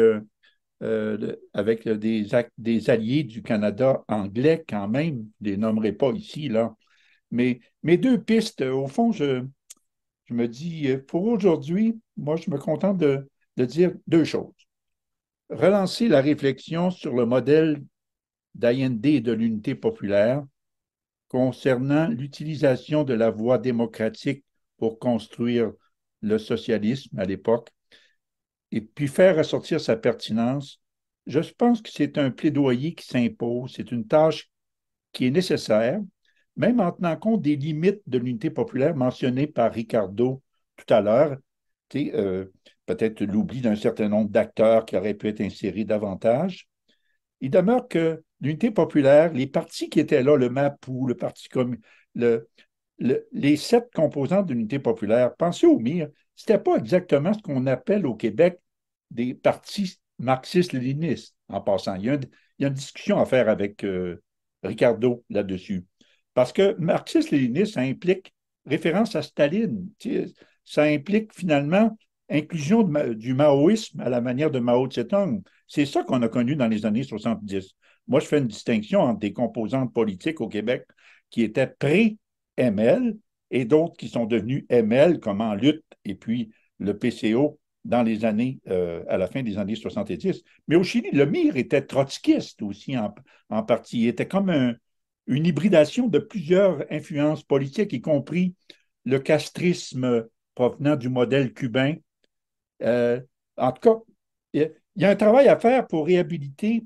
Speaker 6: avec des alliés du Canada anglais quand même, je ne les nommerai pas ici, là. Mais mes deux pistes, au fond, je me dis, pour aujourd'hui, moi, je me contente de dire deux choses. Relancer la réflexion sur le modèle d'Allende et de l'unité populaire concernant l'utilisation de la voie démocratique pour construire le socialisme à l'époque, et puis faire ressortir sa pertinence. Je pense que c'est un plaidoyer qui s'impose, c'est une tâche qui est nécessaire, même en tenant compte des limites de l'unité populaire mentionnées par Ricardo tout à l'heure, peut-être l'oubli d'un certain nombre d'acteurs qui auraient pu être insérés davantage. Il demeure que l'unité populaire, les partis qui étaient là, le MAPU, le Parti communiste, les 7 composantes de l'unité populaire, pensez au MIR, ce n'était pas exactement ce qu'on appelle au Québec des partis marxistes-léninistes, en passant. Il y a une discussion à faire avec Ricardo là-dessus. Parce que marxiste-léniniste, ça implique référence à Staline. Ça implique finalement inclusion du maoïsme à la manière de Mao Tse-tung. C'est ça qu'on a connu dans les années 70. Moi, je fais une distinction entre des composantes politiques au Québec qui étaient pré-ML et d'autres qui sont devenues ML, comme En lutte et puis le PCO dans les années, à la fin des années 70. Mais au Chili, le MIR était trotskiste aussi en partie. Il était comme une hybridation de plusieurs influences politiques, y compris le castrisme provenant du modèle cubain. En tout cas, il y a un travail à faire pour réhabiliter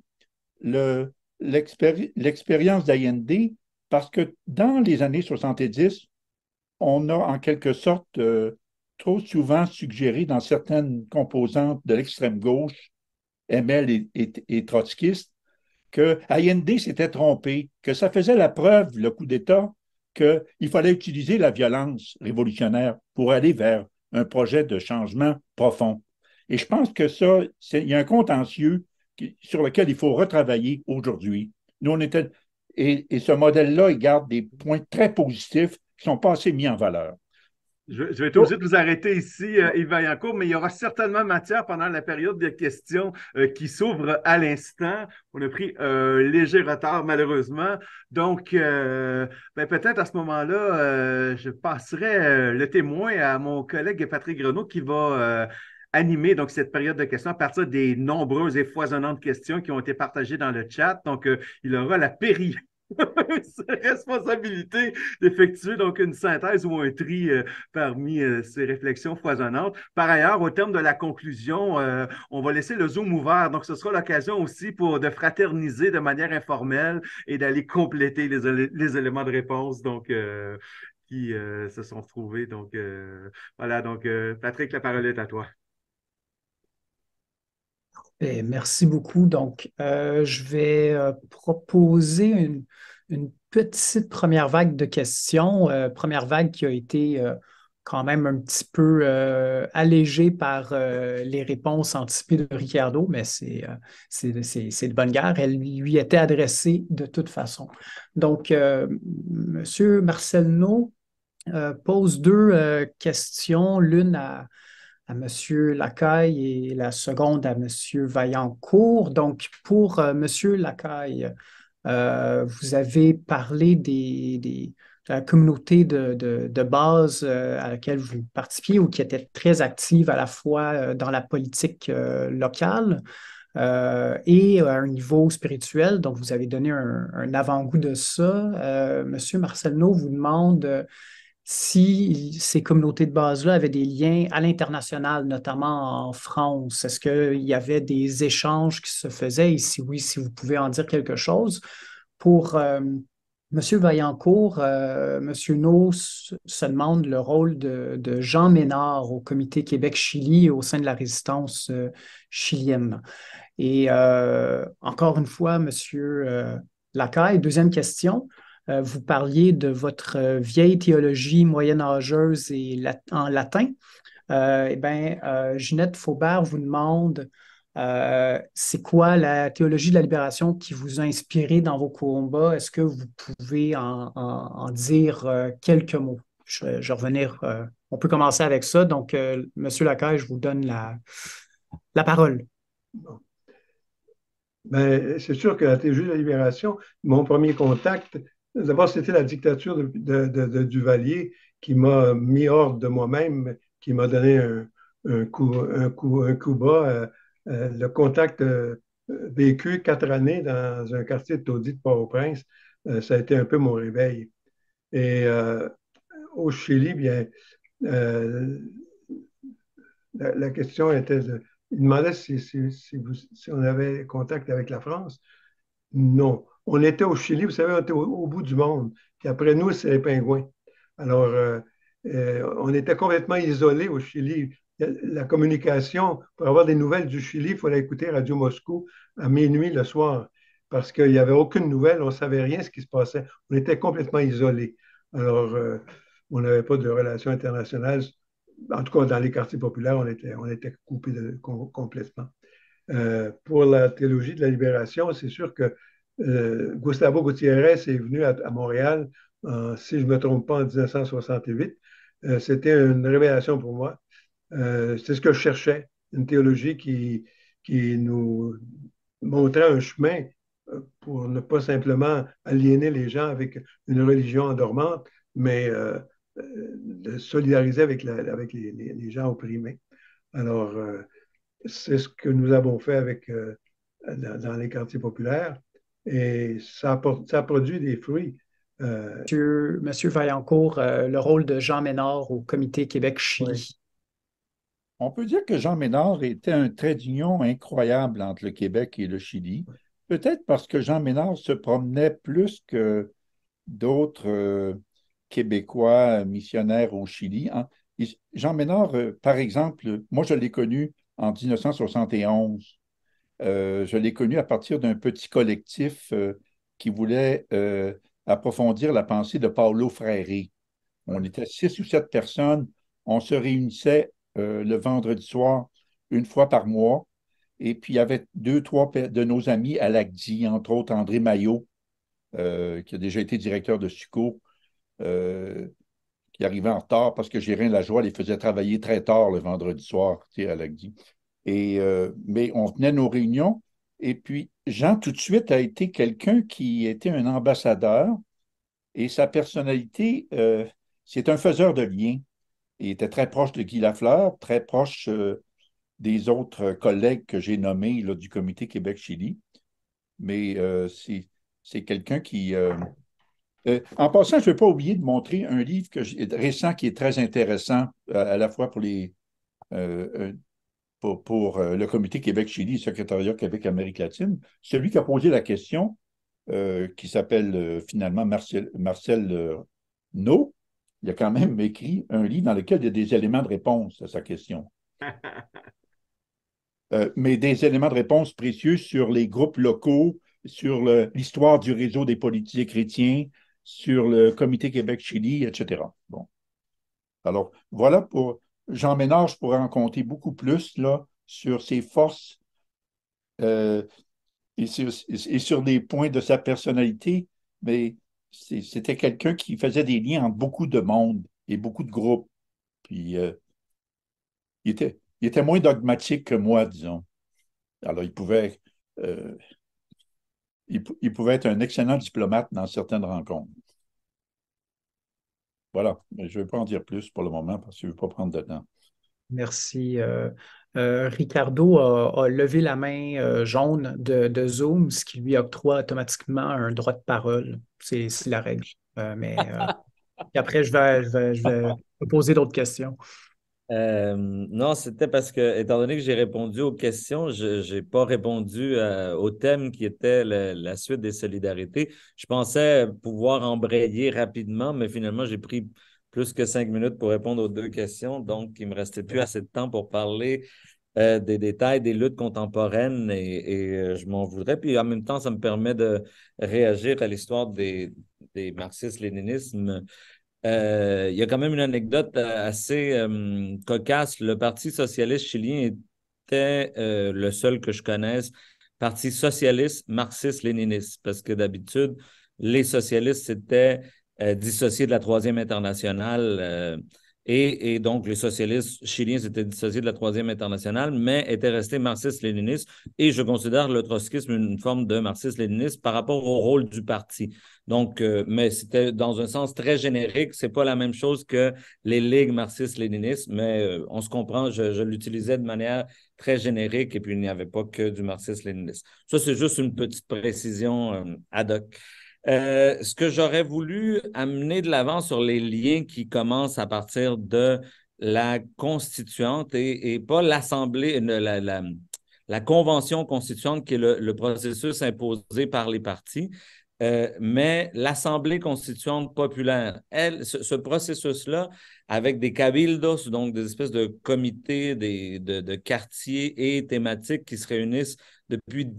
Speaker 6: l'expérience d'Allende parce que dans les années 70, on a en quelque sorte trop souvent suggéré dans certaines composantes de l'extrême gauche, ML et trotskiste, que Allende s'était trompé, que ça faisait la preuve, le coup d'État, qu'il fallait utiliser la violence révolutionnaire pour aller vers un projet de changement profond. Et je pense que ça, il y a un contentieux sur lequel il faut retravailler aujourd'hui. Nous, et ce modèle-là, il garde des points très positifs qui ne sont pas assez mis en valeur.
Speaker 3: Je vais être obligé de vous arrêter ici, Yves Vaillancourt, mais il y aura certainement matière pendant la période de questions qui s'ouvre à l'instant. On a pris un léger retard, malheureusement. Donc, peut-être à ce moment-là, je passerai le témoin à mon collègue Patrick Renaud qui va animer donc, cette période de questions à partir des nombreuses et foisonnantes questions qui ont été partagées dans le chat. Donc, il aura la responsabilité d'effectuer donc une synthèse ou un tri parmi ces réflexions foisonnantes. Par ailleurs, au terme de la conclusion, on va laisser le Zoom ouvert. Donc, ce sera l'occasion aussi de fraterniser de manière informelle et d'aller compléter les éléments de réponse qui se sont trouvés. Donc, voilà. Donc, Patrick, la parole est à toi.
Speaker 4: Merci beaucoup. Donc, je vais proposer une petite première vague de questions. Première vague qui a été quand même un petit peu allégée par les réponses anticipées de Ricardo, mais c'est de bonne guerre. Elle lui était adressée de toute façon. Donc, Monsieur Marcelno pose deux questions, l'une à M. Lacaille et la seconde à M. Vaillancourt. Donc, pour M. Lacaille, vous avez parlé de la communauté de base à laquelle vous participiez ou qui était très active à la fois dans la politique locale et à un niveau spirituel. Donc, vous avez donné un avant-goût de ça. M. Marcelno vous demande si ces communautés de base-là avaient des liens à l'international, notamment en France. Est-ce qu'il y avait des échanges qui se faisaient? Et si oui, si vous pouvez en dire quelque chose. Pour M. Vaillancourt, M. No se demande le rôle de Jean Ménard au comité Québec-Chili au sein de la résistance chilienne. Et encore une fois, M. Lacaille, deuxième question. Vous parliez de votre vieille théologie moyenâgeuse et en latin. Ginette Faubert vous demande c'est quoi la théologie de la libération qui vous a inspiré dans vos combats? Est-ce que vous pouvez en dire quelques mots? Je vais revenir. On peut commencer avec ça. Donc, Monsieur Lacaille, je vous donne la parole.
Speaker 5: Bon. Ben, c'est sûr que la théologie de la libération, mon premier contact, d'abord, c'était la dictature de Duvalier qui m'a mis hors de moi-même, qui m'a donné un coup bas. Le contact vécu 4 années dans un quartier de taudis de Port-au-Prince, ça a été un peu mon réveil. Et au Chili, bien, la question était il demandait si on avait contact avec la France. Non. On était au Chili, vous savez, on était au bout du monde. Puis après nous, c'est les pingouins. Alors, on était complètement isolés au Chili. La communication, pour avoir des nouvelles du Chili, il fallait écouter Radio Moscou à minuit le soir, parce qu'il n'y avait aucune nouvelle, on ne savait rien de ce qui se passait. On était complètement isolés. Alors, on n'avait pas de relations internationales. En tout cas, dans les quartiers populaires, on était coupés complètement. Pour la théologie de la libération, c'est sûr que Gustavo Gutiérrez est venu à Montréal, si je ne me trompe pas, en 1968. C'était une révélation pour moi. C'est ce que je cherchais, une théologie qui nous montrait un chemin pour ne pas simplement aliéner les gens avec une religion endormante, mais de solidariser avec les gens opprimés. Alors, c'est ce que nous avons fait dans les quartiers populaires et ça a produit des fruits.
Speaker 4: Monsieur Vaillancourt, le rôle de Jean Ménard au comité Québec-Chili.
Speaker 5: Oui.
Speaker 6: On peut dire que Jean Ménard était un trait d'union incroyable entre le Québec et le Chili, peut-être parce que Jean Ménard se promenait plus que d'autres Québécois missionnaires au Chili. Jean Ménard, par exemple, moi je l'ai connu en 1971. Je l'ai connu à partir d'un petit collectif qui voulait approfondir la pensée de Paulo Freire. On était 6 ou 7 personnes. On se réunissait le vendredi soir une fois par mois. Et puis, il y avait 2, 3 de nos amis à l'ACDI, entre autres André Maillot, qui a déjà été directeur de SUCO, qui arrivait en retard parce que Gérin Lajoie les faisait travailler très tard le vendredi soir à l'ACDI. Mais on tenait nos réunions. Et puis, Jean, tout de suite, a été quelqu'un qui était un ambassadeur. Et sa personnalité, c'est un faiseur de liens. Il était très proche de Guy Lafleur, très proche des autres collègues que j'ai nommés là, du comité Québec-Chili. Mais c'est quelqu'un qui... en passant, je ne vais pas oublier de montrer un livre récent qui est très intéressant, à la fois pour le comité Québec-Chili, le secrétariat Québec-Amérique latine, celui qui a posé la question, qui s'appelle finalement Marcel No. Il a quand même écrit un livre dans lequel il y a des éléments de réponse à sa question. Mais des éléments de réponse précieux sur les groupes locaux, sur l'histoire du réseau des politiciens chrétiens, sur le comité Québec-Chili, etc. Bon. Alors, voilà pour Jean Ménard, je pourrais en compter beaucoup plus là, sur ses forces et sur des points de sa personnalité, mais c'était quelqu'un qui faisait des liens entre beaucoup de monde et beaucoup de groupes. Puis, il était moins dogmatique que moi, disons. Alors, il pouvait être un excellent diplomate dans certaines rencontres. Voilà, mais je ne vais pas en dire plus pour le moment parce que je ne veux pas prendre de temps.
Speaker 4: Merci. Ricardo a levé la main jaune de Zoom, ce qui lui octroie automatiquement un droit de parole. C'est la règle. Puis après, je vais poser d'autres questions.
Speaker 2: Non, c'était parce que, étant donné que j'ai répondu aux questions, je n'ai pas répondu au thème qui était la suite des solidarités. Je pensais pouvoir embrayer rapidement, mais finalement, j'ai pris plus que 5 minutes pour répondre aux deux questions. Donc, il ne me restait plus assez de temps pour parler des détails des luttes contemporaines et je m'en voudrais. Puis en même temps, ça me permet de réagir à l'histoire des marxistes-léninismes. Il y a quand même une anecdote assez cocasse. Le Parti socialiste chilien était le seul que je connaisse, Parti socialiste marxiste-léniniste, parce que d'habitude, les socialistes s'étaient dissociés de la Troisième Internationale et donc les socialistes chiliens s'étaient dissociés de la Troisième Internationale, mais étaient restés marxistes-léninistes. Et je considère le trotskisme une forme de marxisme-léninisme par rapport au rôle du parti. Donc, mais c'était dans un sens très générique. C'est pas la même chose que les ligues marxistes-léninistes, mais on se comprend. Je l'utilisais de manière très générique et puis il n'y avait pas que du marxisme-léninisme. Ça, c'est juste une petite précision ad hoc. Ce que j'aurais voulu amener de l'avant sur les liens qui commencent à partir de la constituante et pas l'Assemblée, la convention constituante qui est le processus imposé par les partis. Mais l'Assemblée constituante populaire, ce processus-là, avec des cabildos, donc des espèces de comités de quartiers et thématiques qui se réunissent depuis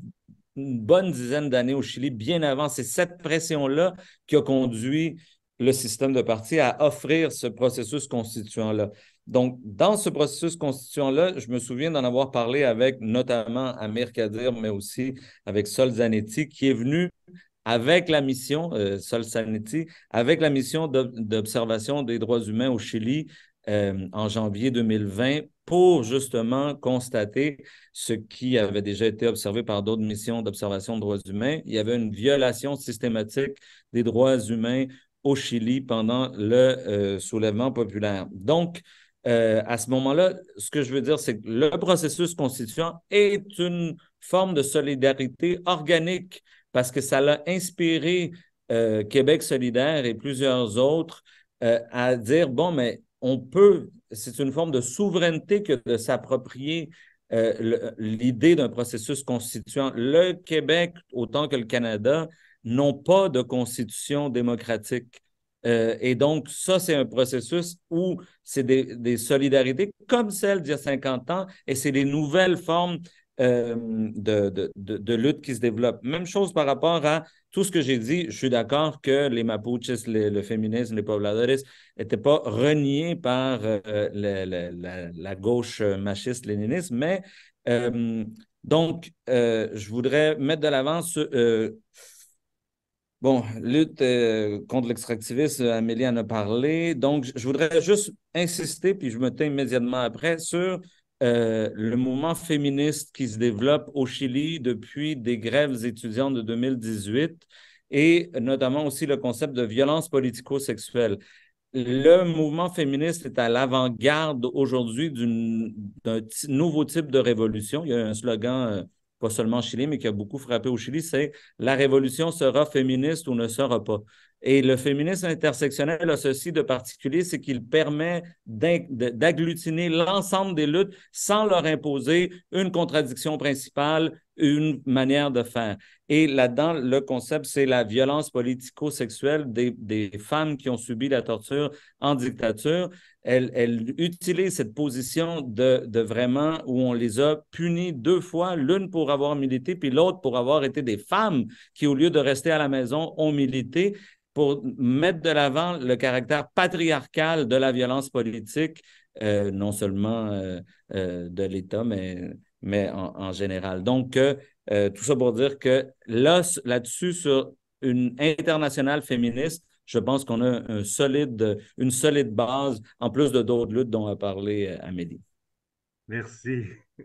Speaker 2: une bonne dizaine d'années au Chili, bien avant, c'est cette pression-là qui a conduit le système de partis à offrir ce processus constituant-là. Donc, dans ce processus constituant-là, je me souviens d'en avoir parlé avec notamment Amir Kadir, mais aussi avec Sol Zanetti, qui est venu avec la mission, Sol Zanetti, avec la mission d'observation des droits humains au Chili en janvier 2020 pour justement constater ce qui avait déjà été observé par d'autres missions d'observation des droits humains. Il y avait une violation systématique des droits humains au Chili pendant le soulèvement populaire. Donc, à ce moment-là, ce que je veux dire, c'est que le processus constituant est une forme de solidarité organique parce que ça l'a inspiré Québec solidaire et plusieurs autres à dire, bon, mais on peut, c'est une forme de souveraineté que de s'approprier l'idée d'un processus constituant. Le Québec, autant que le Canada, n'ont pas de constitution démocratique. Et donc, ça, c'est un processus où c'est des solidarités comme celle d'il y a 50 ans et c'est des nouvelles formes de lutte qui se développent. Même chose par rapport à tout ce que j'ai dit. Je suis d'accord que les Mapuches, le féminisme, les pobladores n'étaient pas reniés par la gauche machiste-léniniste, mais donc, je voudrais mettre de l'avant bon, lutte contre l'extractivisme, Amélie en a parlé. Donc, je voudrais juste insister, puis je me tais immédiatement après, sur le mouvement féministe qui se développe au Chili depuis des grèves étudiantes de 2018 et notamment aussi le concept de violence politico-sexuelle. Le mouvement féministe est à l'avant-garde aujourd'hui d'un nouveau type de révolution. Il y a un slogan, pas seulement au Chili, mais qui a beaucoup frappé au Chili, c'est « La révolution sera féministe ou ne sera pas ». Et le féminisme intersectionnel a ceci de particulier, c'est qu'il permet d'agglutiner l'ensemble des luttes sans leur imposer une contradiction principale, une manière de faire. Et là-dedans, le concept, c'est la violence politico-sexuelle des femmes qui ont subi la torture en dictature. Elle utilise cette position de vraiment où on les a punies deux fois, l'une pour avoir milité, puis l'autre pour avoir été des femmes qui, au lieu de rester à la maison, ont milité pour mettre de l'avant le caractère patriarcal de la violence politique, non seulement de l'État, mais en général. Donc, tout ça pour dire que là-dessus, sur une internationale féministe, je pense qu'on a une solide base, en plus de d'autres luttes dont a parlé Amélie.
Speaker 3: Merci.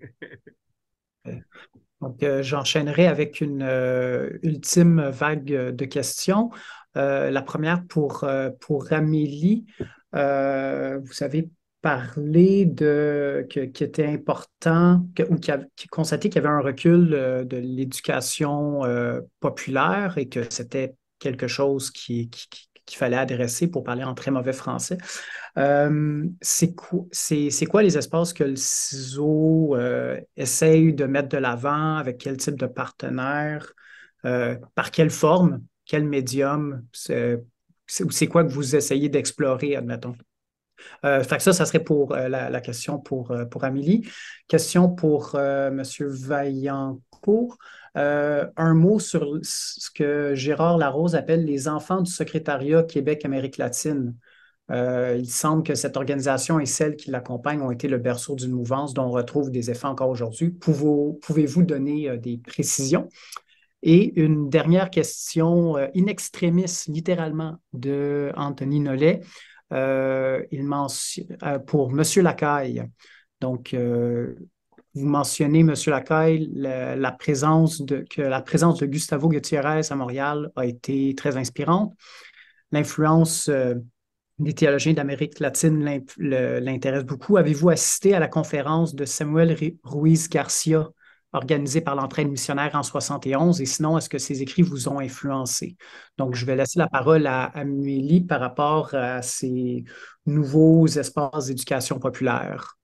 Speaker 4: Donc, j'enchaînerai avec une ultime vague de questions. La première pour Amélie. Vous avez parlé qui était important ou qui constaté qu'il y avait un recul de l'éducation populaire et que c'était quelque chose qu'il fallait adresser pour parler en très mauvais français. C'est quoi les espaces que le CISO essaye de mettre de l'avant, avec quel type de partenaire, par quelle forme, quel médium? C'est quoi que vous essayez d'explorer, admettons? Fait que ça serait pour la question pour Amélie. Question pour M. Vaillancourt. Un mot sur ce que Gérard Larose appelle les enfants du secrétariat Québec-Amérique latine. Il semble que cette organisation et celles qui l'accompagnent ont été le berceau d'une mouvance dont on retrouve des effets encore aujourd'hui. Pouvez-vous donner des précisions? Et une dernière question in extremis, littéralement, de Anthony Nollet. Pour M. Lacaille. Donc, vous mentionnez, M. Lacaille, la présence de Gustavo Gutiérrez à Montréal a été très inspirante. L'influence des théologiens d'Amérique latine l'intéresse beaucoup. Avez-vous assisté à la conférence de Samuel Ruiz Garcia organisée par l'entraide missionnaire en 71? Et sinon, est-ce que ces écrits vous ont influencé? Donc, je vais laisser la parole à Amélie par rapport à ces nouveaux espaces d'éducation populaire.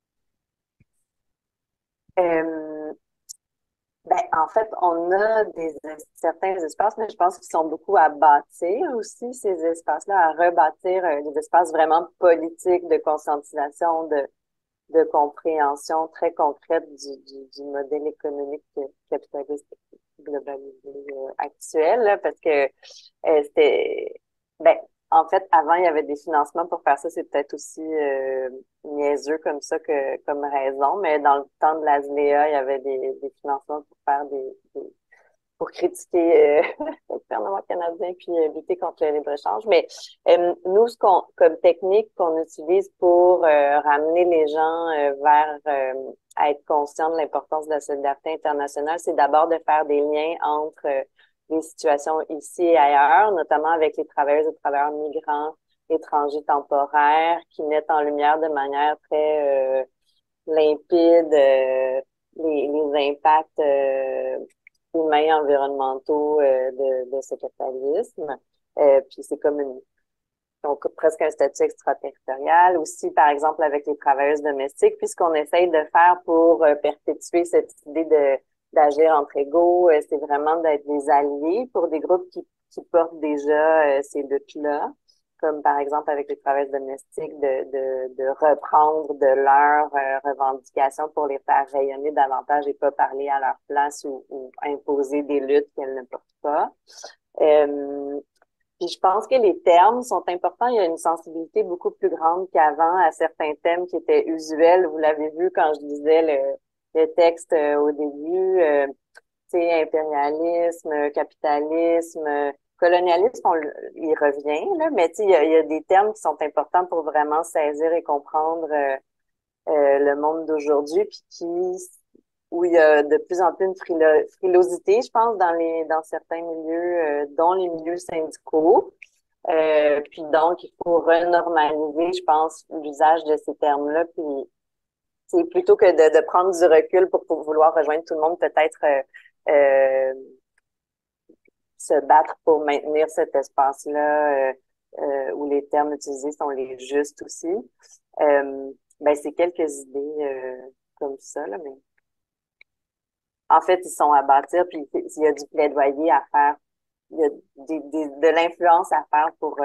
Speaker 7: En fait, on a certains espaces, mais je pense qu'ils sont beaucoup à bâtir aussi, ces espaces-là, à rebâtir des espaces vraiment politiques de conscientisation, de compréhension très concrète du modèle économique capitaliste globalisé actuel, là, parce que en fait, avant, il y avait des financements pour faire ça, c'est peut-être aussi niaiseux comme ça comme raison, mais dans le temps de l'ASLEA, il y avait des financements pour faire pour critiquer le gouvernement canadien puis lutter contre le libre-échange. Mais nous, comme technique qu'on utilise pour ramener les gens vers à être conscients de l'importance de la solidarité internationale, c'est d'abord de faire des liens entre les situations ici et ailleurs, notamment avec les travailleuses et travailleurs migrants, étrangers temporaires, qui mettent en lumière de manière très limpide les impacts humains, environnementaux de ce capitalisme. Puis c'est comme donc presque un statut extraterritorial. Aussi, par exemple, avec les travailleuses domestiques, puis ce qu'on essaye de faire pour perpétuer cette idée d'agir entre égaux, c'est vraiment d'être des alliés pour des groupes qui portent déjà ces luttes-là, comme par exemple avec les travailleuses domestiques, de reprendre de leurs revendications pour les faire rayonner davantage et pas parler à leur place ou imposer des luttes qu'elles ne portent pas. Puis je pense que les termes sont importants. Il y a une sensibilité beaucoup plus grande qu'avant à certains thèmes qui étaient usuels. Vous l'avez vu quand je lisais le texte au début, tu sais, impérialisme, capitalisme, colonialisme, il revient, là, mais tu sais, il y a des termes qui sont importants pour vraiment saisir et comprendre le monde d'aujourd'hui, puis où il y a de plus en plus une frilosité, je pense, dans certains milieux, dont les milieux syndicaux. Puis donc, il faut renormaliser, je pense, l'usage de ces termes-là, puis c'est plutôt que de prendre du recul pour vouloir rejoindre tout le monde, peut-être se battre pour maintenir cet espace-là où les termes utilisés sont les justes aussi. C'est quelques idées comme ça, là, mais en fait, ils sont à bâtir, puis il y a du plaidoyer à faire, il y a de l'influence à faire pour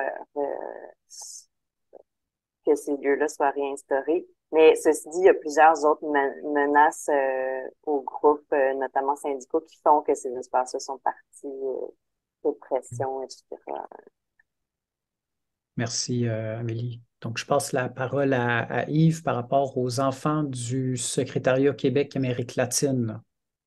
Speaker 7: que ces lieux-là soient réinstaurés. Mais ceci dit, il y a plusieurs autres menaces aux groupes, notamment syndicaux, qui font que ces espaces-là sont partis de pression, etc.
Speaker 4: Merci, Amélie. Donc, je passe la parole à Yves par rapport aux enfants du secrétariat Québec-Amérique latine.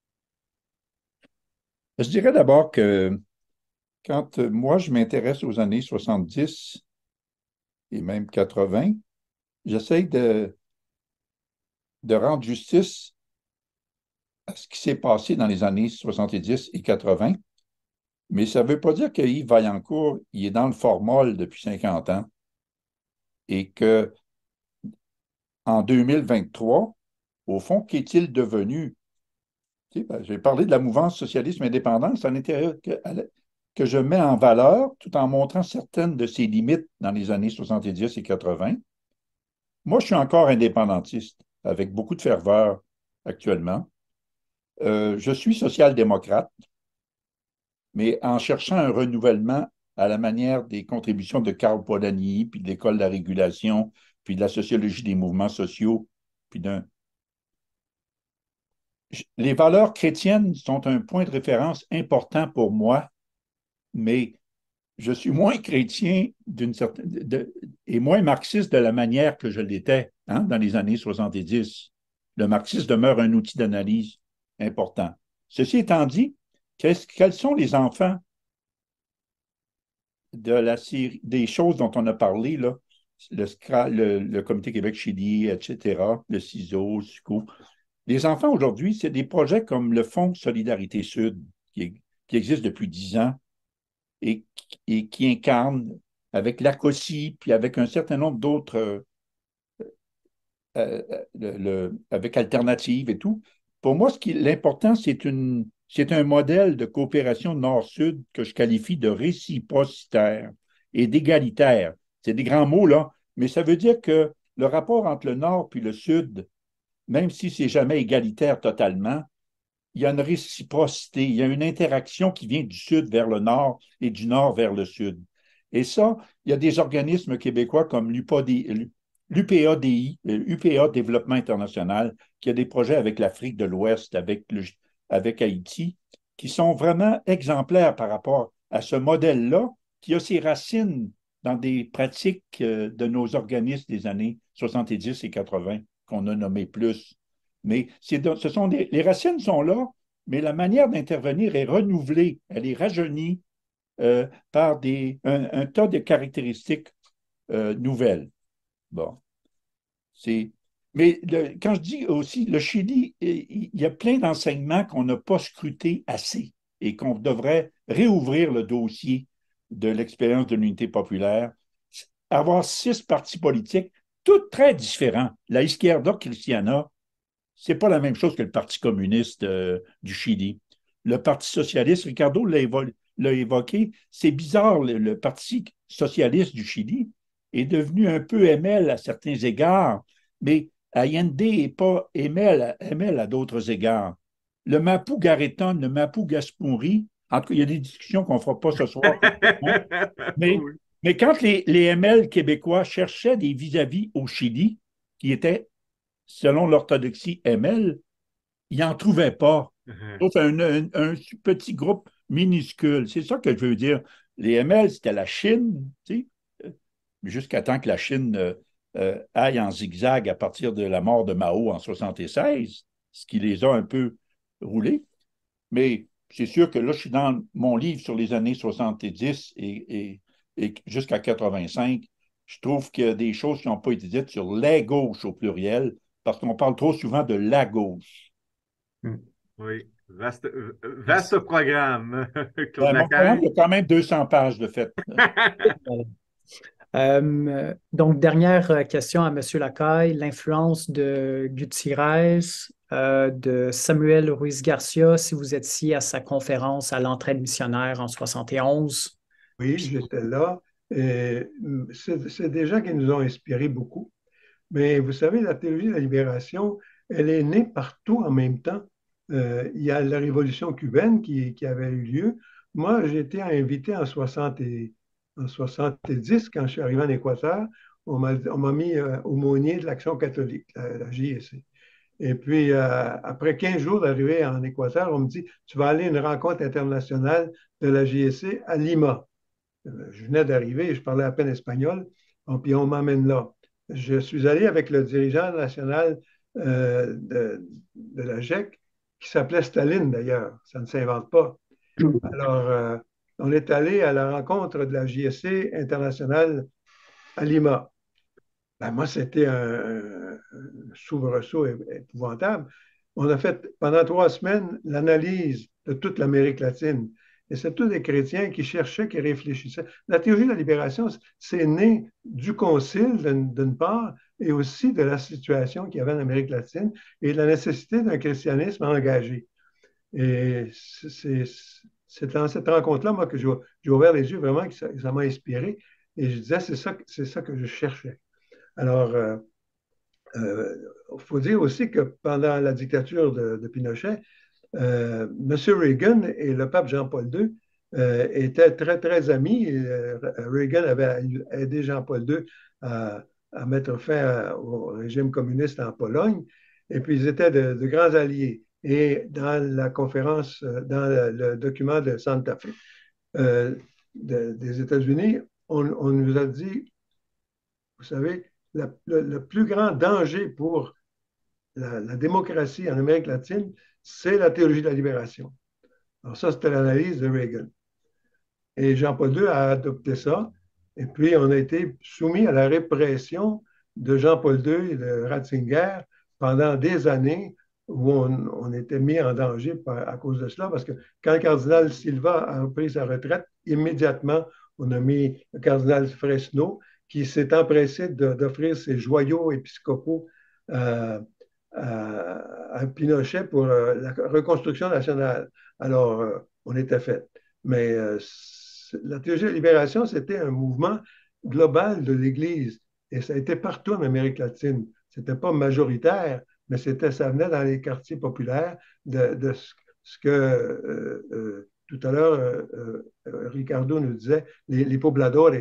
Speaker 6: Je dirais d'abord que quand moi, je m'intéresse aux années 70 et même 80, j'essaye de rendre justice à ce qui s'est passé dans les années 70 et 80. Mais ça ne veut pas dire que Yves Vaillancourt, il est dans le formol depuis 50 ans et que en 2023, au fond, qu'est-il devenu? Tu sais, j'ai parlé de la mouvance socialisme indépendant, ça n'intéresse que je mets en valeur tout en montrant certaines de ses limites dans les années 70 et 80. Moi, je suis encore indépendantiste avec beaucoup de ferveur actuellement. Je suis social-démocrate, mais en cherchant un renouvellement à la manière des contributions de Karl Polanyi, puis de l'École de la régulation, puis de la sociologie des mouvements sociaux, puis d'un... Les valeurs chrétiennes sont un point de référence important pour moi, mais je suis moins chrétien et moins marxiste de la manière que je l'étais dans les années 70. Le marxisme demeure un outil d'analyse important. Ceci étant dit, quels sont les enfants de la série des choses dont on a parlé, là, le Comité Québec-Chili, etc., le CISO, le SUCO. Les enfants aujourd'hui, c'est des projets comme le Fonds Solidarité Sud, qui existe depuis 10 ans et qui incarne avec l'ACOSI, puis avec un certain nombre d'autres, avec Alternative et tout. Pour moi, l'important, c'est un modèle de coopération nord-sud que je qualifie de réciprocitaire et d'égalitaire. C'est des grands mots, là, mais ça veut dire que le rapport entre le nord puis le sud, même si c'est jamais égalitaire totalement, il y a une réciprocité, il y a une interaction qui vient du sud vers le nord et du nord vers le sud. Et ça, il y a des organismes québécois comme l'UPADI, UPA Développement International, qui a des projets avec l'Afrique de l'Ouest, avec Haïti, qui sont vraiment exemplaires par rapport à ce modèle-là, qui a ses racines dans des pratiques de nos organismes des années 70 et 80 qu'on a nommé plus. Mais les racines sont là, mais la manière d'intervenir est renouvelée, elle est rajeunie par un tas de caractéristiques nouvelles. Bon. Mais quand je dis aussi, le Chili, il y a plein d'enseignements qu'on n'a pas scrutés assez et qu'on devrait réouvrir le dossier de l'expérience de l'unité populaire, avoir 6 partis politiques, tous très différents. La Izquierda Cristiana, c'est pas la même chose que le Parti communiste du Chili. Le Parti socialiste, Ricardo l'a évoqué, c'est bizarre, le Parti socialiste du Chili est devenu un peu ML à certains égards, mais Allende n'est pas ML à d'autres égards. Le Mapu Gareton, le Mapu Gaspouri, en tout cas, il y a des discussions qu'on ne fera pas ce soir, mais,
Speaker 3: Oui.
Speaker 6: mais quand les ML québécois cherchaient des vis-à-vis au Chili, qui étaient selon l'orthodoxie ML, ils n'en trouvaient pas. Sauf un petit groupe minuscule. C'est ça que je veux dire. Les ML, c'était la Chine, tu sais, jusqu'à temps que la Chine aille en zigzag à partir de la mort de Mao en 76, ce qui les a un peu roulés. Mais c'est sûr que là, je suis dans mon livre sur les années 70 et jusqu'à 85. Je trouve qu'il y a des choses qui n'ont pas été dites sur les gauches au pluriel, parce qu'on parle trop souvent de la gauche.
Speaker 3: Oui, vaste programme, Claude
Speaker 6: Mon programme, il y
Speaker 3: Lacaille.
Speaker 6: a quand même 200 pages de fait.
Speaker 4: Voilà. Donc, dernière question à M. Lacaille. L'influence de Gutiérrez, de Samuel Ruiz Garcia, si vous étiez à sa conférence à l'entraide missionnaire en 71.
Speaker 5: Oui, j'étais là. C'est des gens qui nous ont inspirés beaucoup. Mais vous savez, la théologie de la libération, elle est née partout en même temps. Il y a la révolution cubaine qui avait eu lieu. Moi, j'ai été invité en 70, quand je suis arrivé en Équateur. On m'a mis aumônier de l'Action catholique, la JSC. Et puis, après 15 jours d'arrivée en Équateur, on me dit, tu vas aller à une rencontre internationale de la JSC à Lima. Je venais d'arriver, je parlais à peine espagnol, puis on m'emmène là. Je suis allé avec le dirigeant national de la GEC, qui s'appelait Staline d'ailleurs, ça ne s'invente pas. Alors, on est allé à la rencontre de la JSC internationale à Lima. Ben, moi, c'était un soubresaut épouvantable. On a fait pendant 3 semaines l'analyse de toute l'Amérique latine. Et c'est tous des chrétiens qui cherchaient, qui réfléchissaient. La théologie de la libération, c'est né du concile, d'une part, et aussi de la situation qu'il y avait en Amérique latine et de la nécessité d'un christianisme engagé. Et c'est dans cette rencontre-là, moi, que j'ai ouvert les yeux vraiment, que ça m'a inspiré. Et je disais, c'est ça que je cherchais. Alors, il faut dire aussi que pendant la dictature de Pinochet, M. Reagan et le pape Jean-Paul II étaient très, très amis. Reagan avait aidé Jean-Paul II à mettre fin au régime communiste en Pologne. Et puis, ils étaient de grands alliés. Et dans la conférence, dans le document de Santa Fe des États-Unis, on nous a dit, vous savez, le plus grand danger pour la démocratie en Amérique latine, c'est la théologie de la libération. Alors ça, c'était l'analyse de Reagan. Et Jean-Paul II a adopté ça. Et puis, on a été soumis à la répression de Jean-Paul II et de Ratzinger pendant des années où on était mis en danger à cause de cela, parce que quand le cardinal Silva a pris sa retraite, immédiatement, on a mis le cardinal Fresno, qui s'est empressé d'offrir ses joyaux épiscopaux à Pinochet pour la reconstruction nationale. Alors, on était fait. Mais la théologie de la libération, c'était un mouvement global de l'Église. Et ça a été partout en Amérique latine. Ce n'était pas majoritaire, mais ça venait dans les quartiers populaires de ce que tout à l'heure Ricardo nous disait, les pobladores,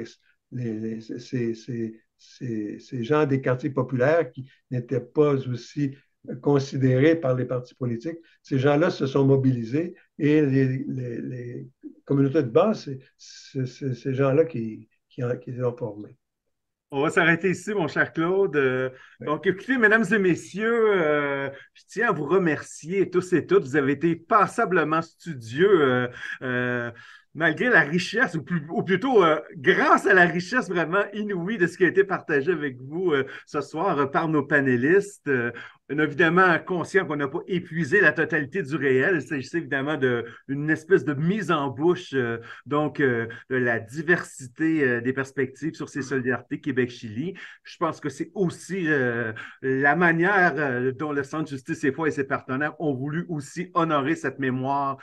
Speaker 5: ces gens des quartiers populaires qui n'étaient pas aussi considérés par les partis politiques. Ces gens-là se sont mobilisés et les communautés de base, c'est ces gens-là qui les ont formés.
Speaker 3: On va s'arrêter ici, mon cher Claude. Donc, écoutez, mesdames et messieurs, je tiens à vous remercier tous et toutes. Vous avez été passablement studieux. Malgré la richesse, ou plutôt grâce à la richesse vraiment inouïe de ce qui a été partagé avec vous ce soir par nos panélistes. On est évidemment conscient qu'on n'a pas épuisé la totalité du réel. Il s'agissait évidemment d'une espèce de mise en bouche de la diversité des perspectives sur ces solidarités Québec-Chili. Je pense que c'est aussi la manière dont le Centre Justice et Foi et ses partenaires ont voulu aussi honorer cette mémoire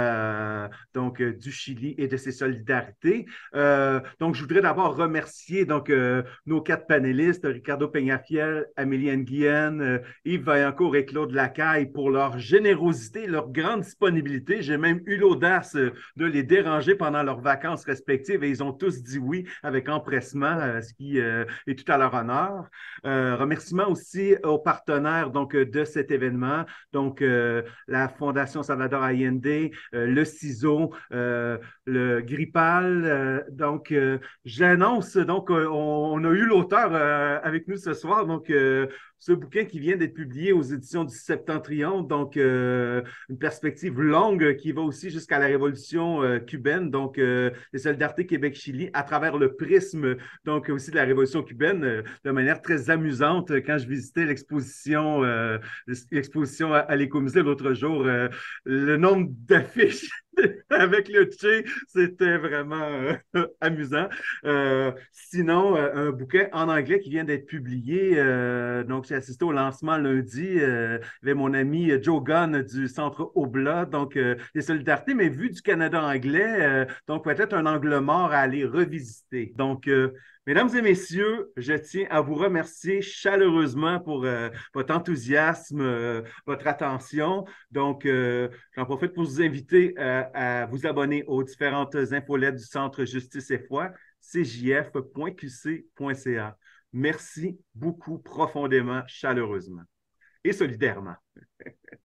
Speaker 3: du Chili et de ses solidarités. Donc, je voudrais d'abord remercier nos 4 panélistes, Ricardo Peñafiel, Amélie Nguyen, Yves Vaillancourt et Claude Lacaille, pour leur générosité, leur grande disponibilité. J'ai même eu l'audace de les déranger pendant leurs vacances respectives et ils ont tous dit oui avec empressement, ce qui est tout à leur honneur. Remerciements aussi aux partenaires de cet événement, la Fondation Salvador Allende, le CISO, le Gripal. J'annonce, on a eu l'auteur avec nous ce soir, ce bouquin qui vient d'être publié aux éditions du Septentrion, une perspective longue qui va aussi jusqu'à la révolution cubaine, les solidarités Québec-Chili à travers le prisme aussi de la révolution cubaine, de manière très amusante. Quand je visitais l'exposition à l'Écomusée l'autre jour, le nombre d'affiches avec le Che, c'était vraiment amusant. Sinon, un bouquin en anglais qui vient d'être publié. J'ai assisté au lancement lundi avec mon ami Joe Gunn du Centre Oblat, les solidarités, mais vu du Canada anglais, peut-être un angle mort à aller revisiter. Mesdames et messieurs, je tiens à vous remercier chaleureusement pour votre enthousiasme, votre attention. J'en profite pour vous inviter à vous abonner aux différentes infolettes du Centre Justice et Foi, cjf.qc.ca. Merci beaucoup, profondément, chaleureusement et solidairement.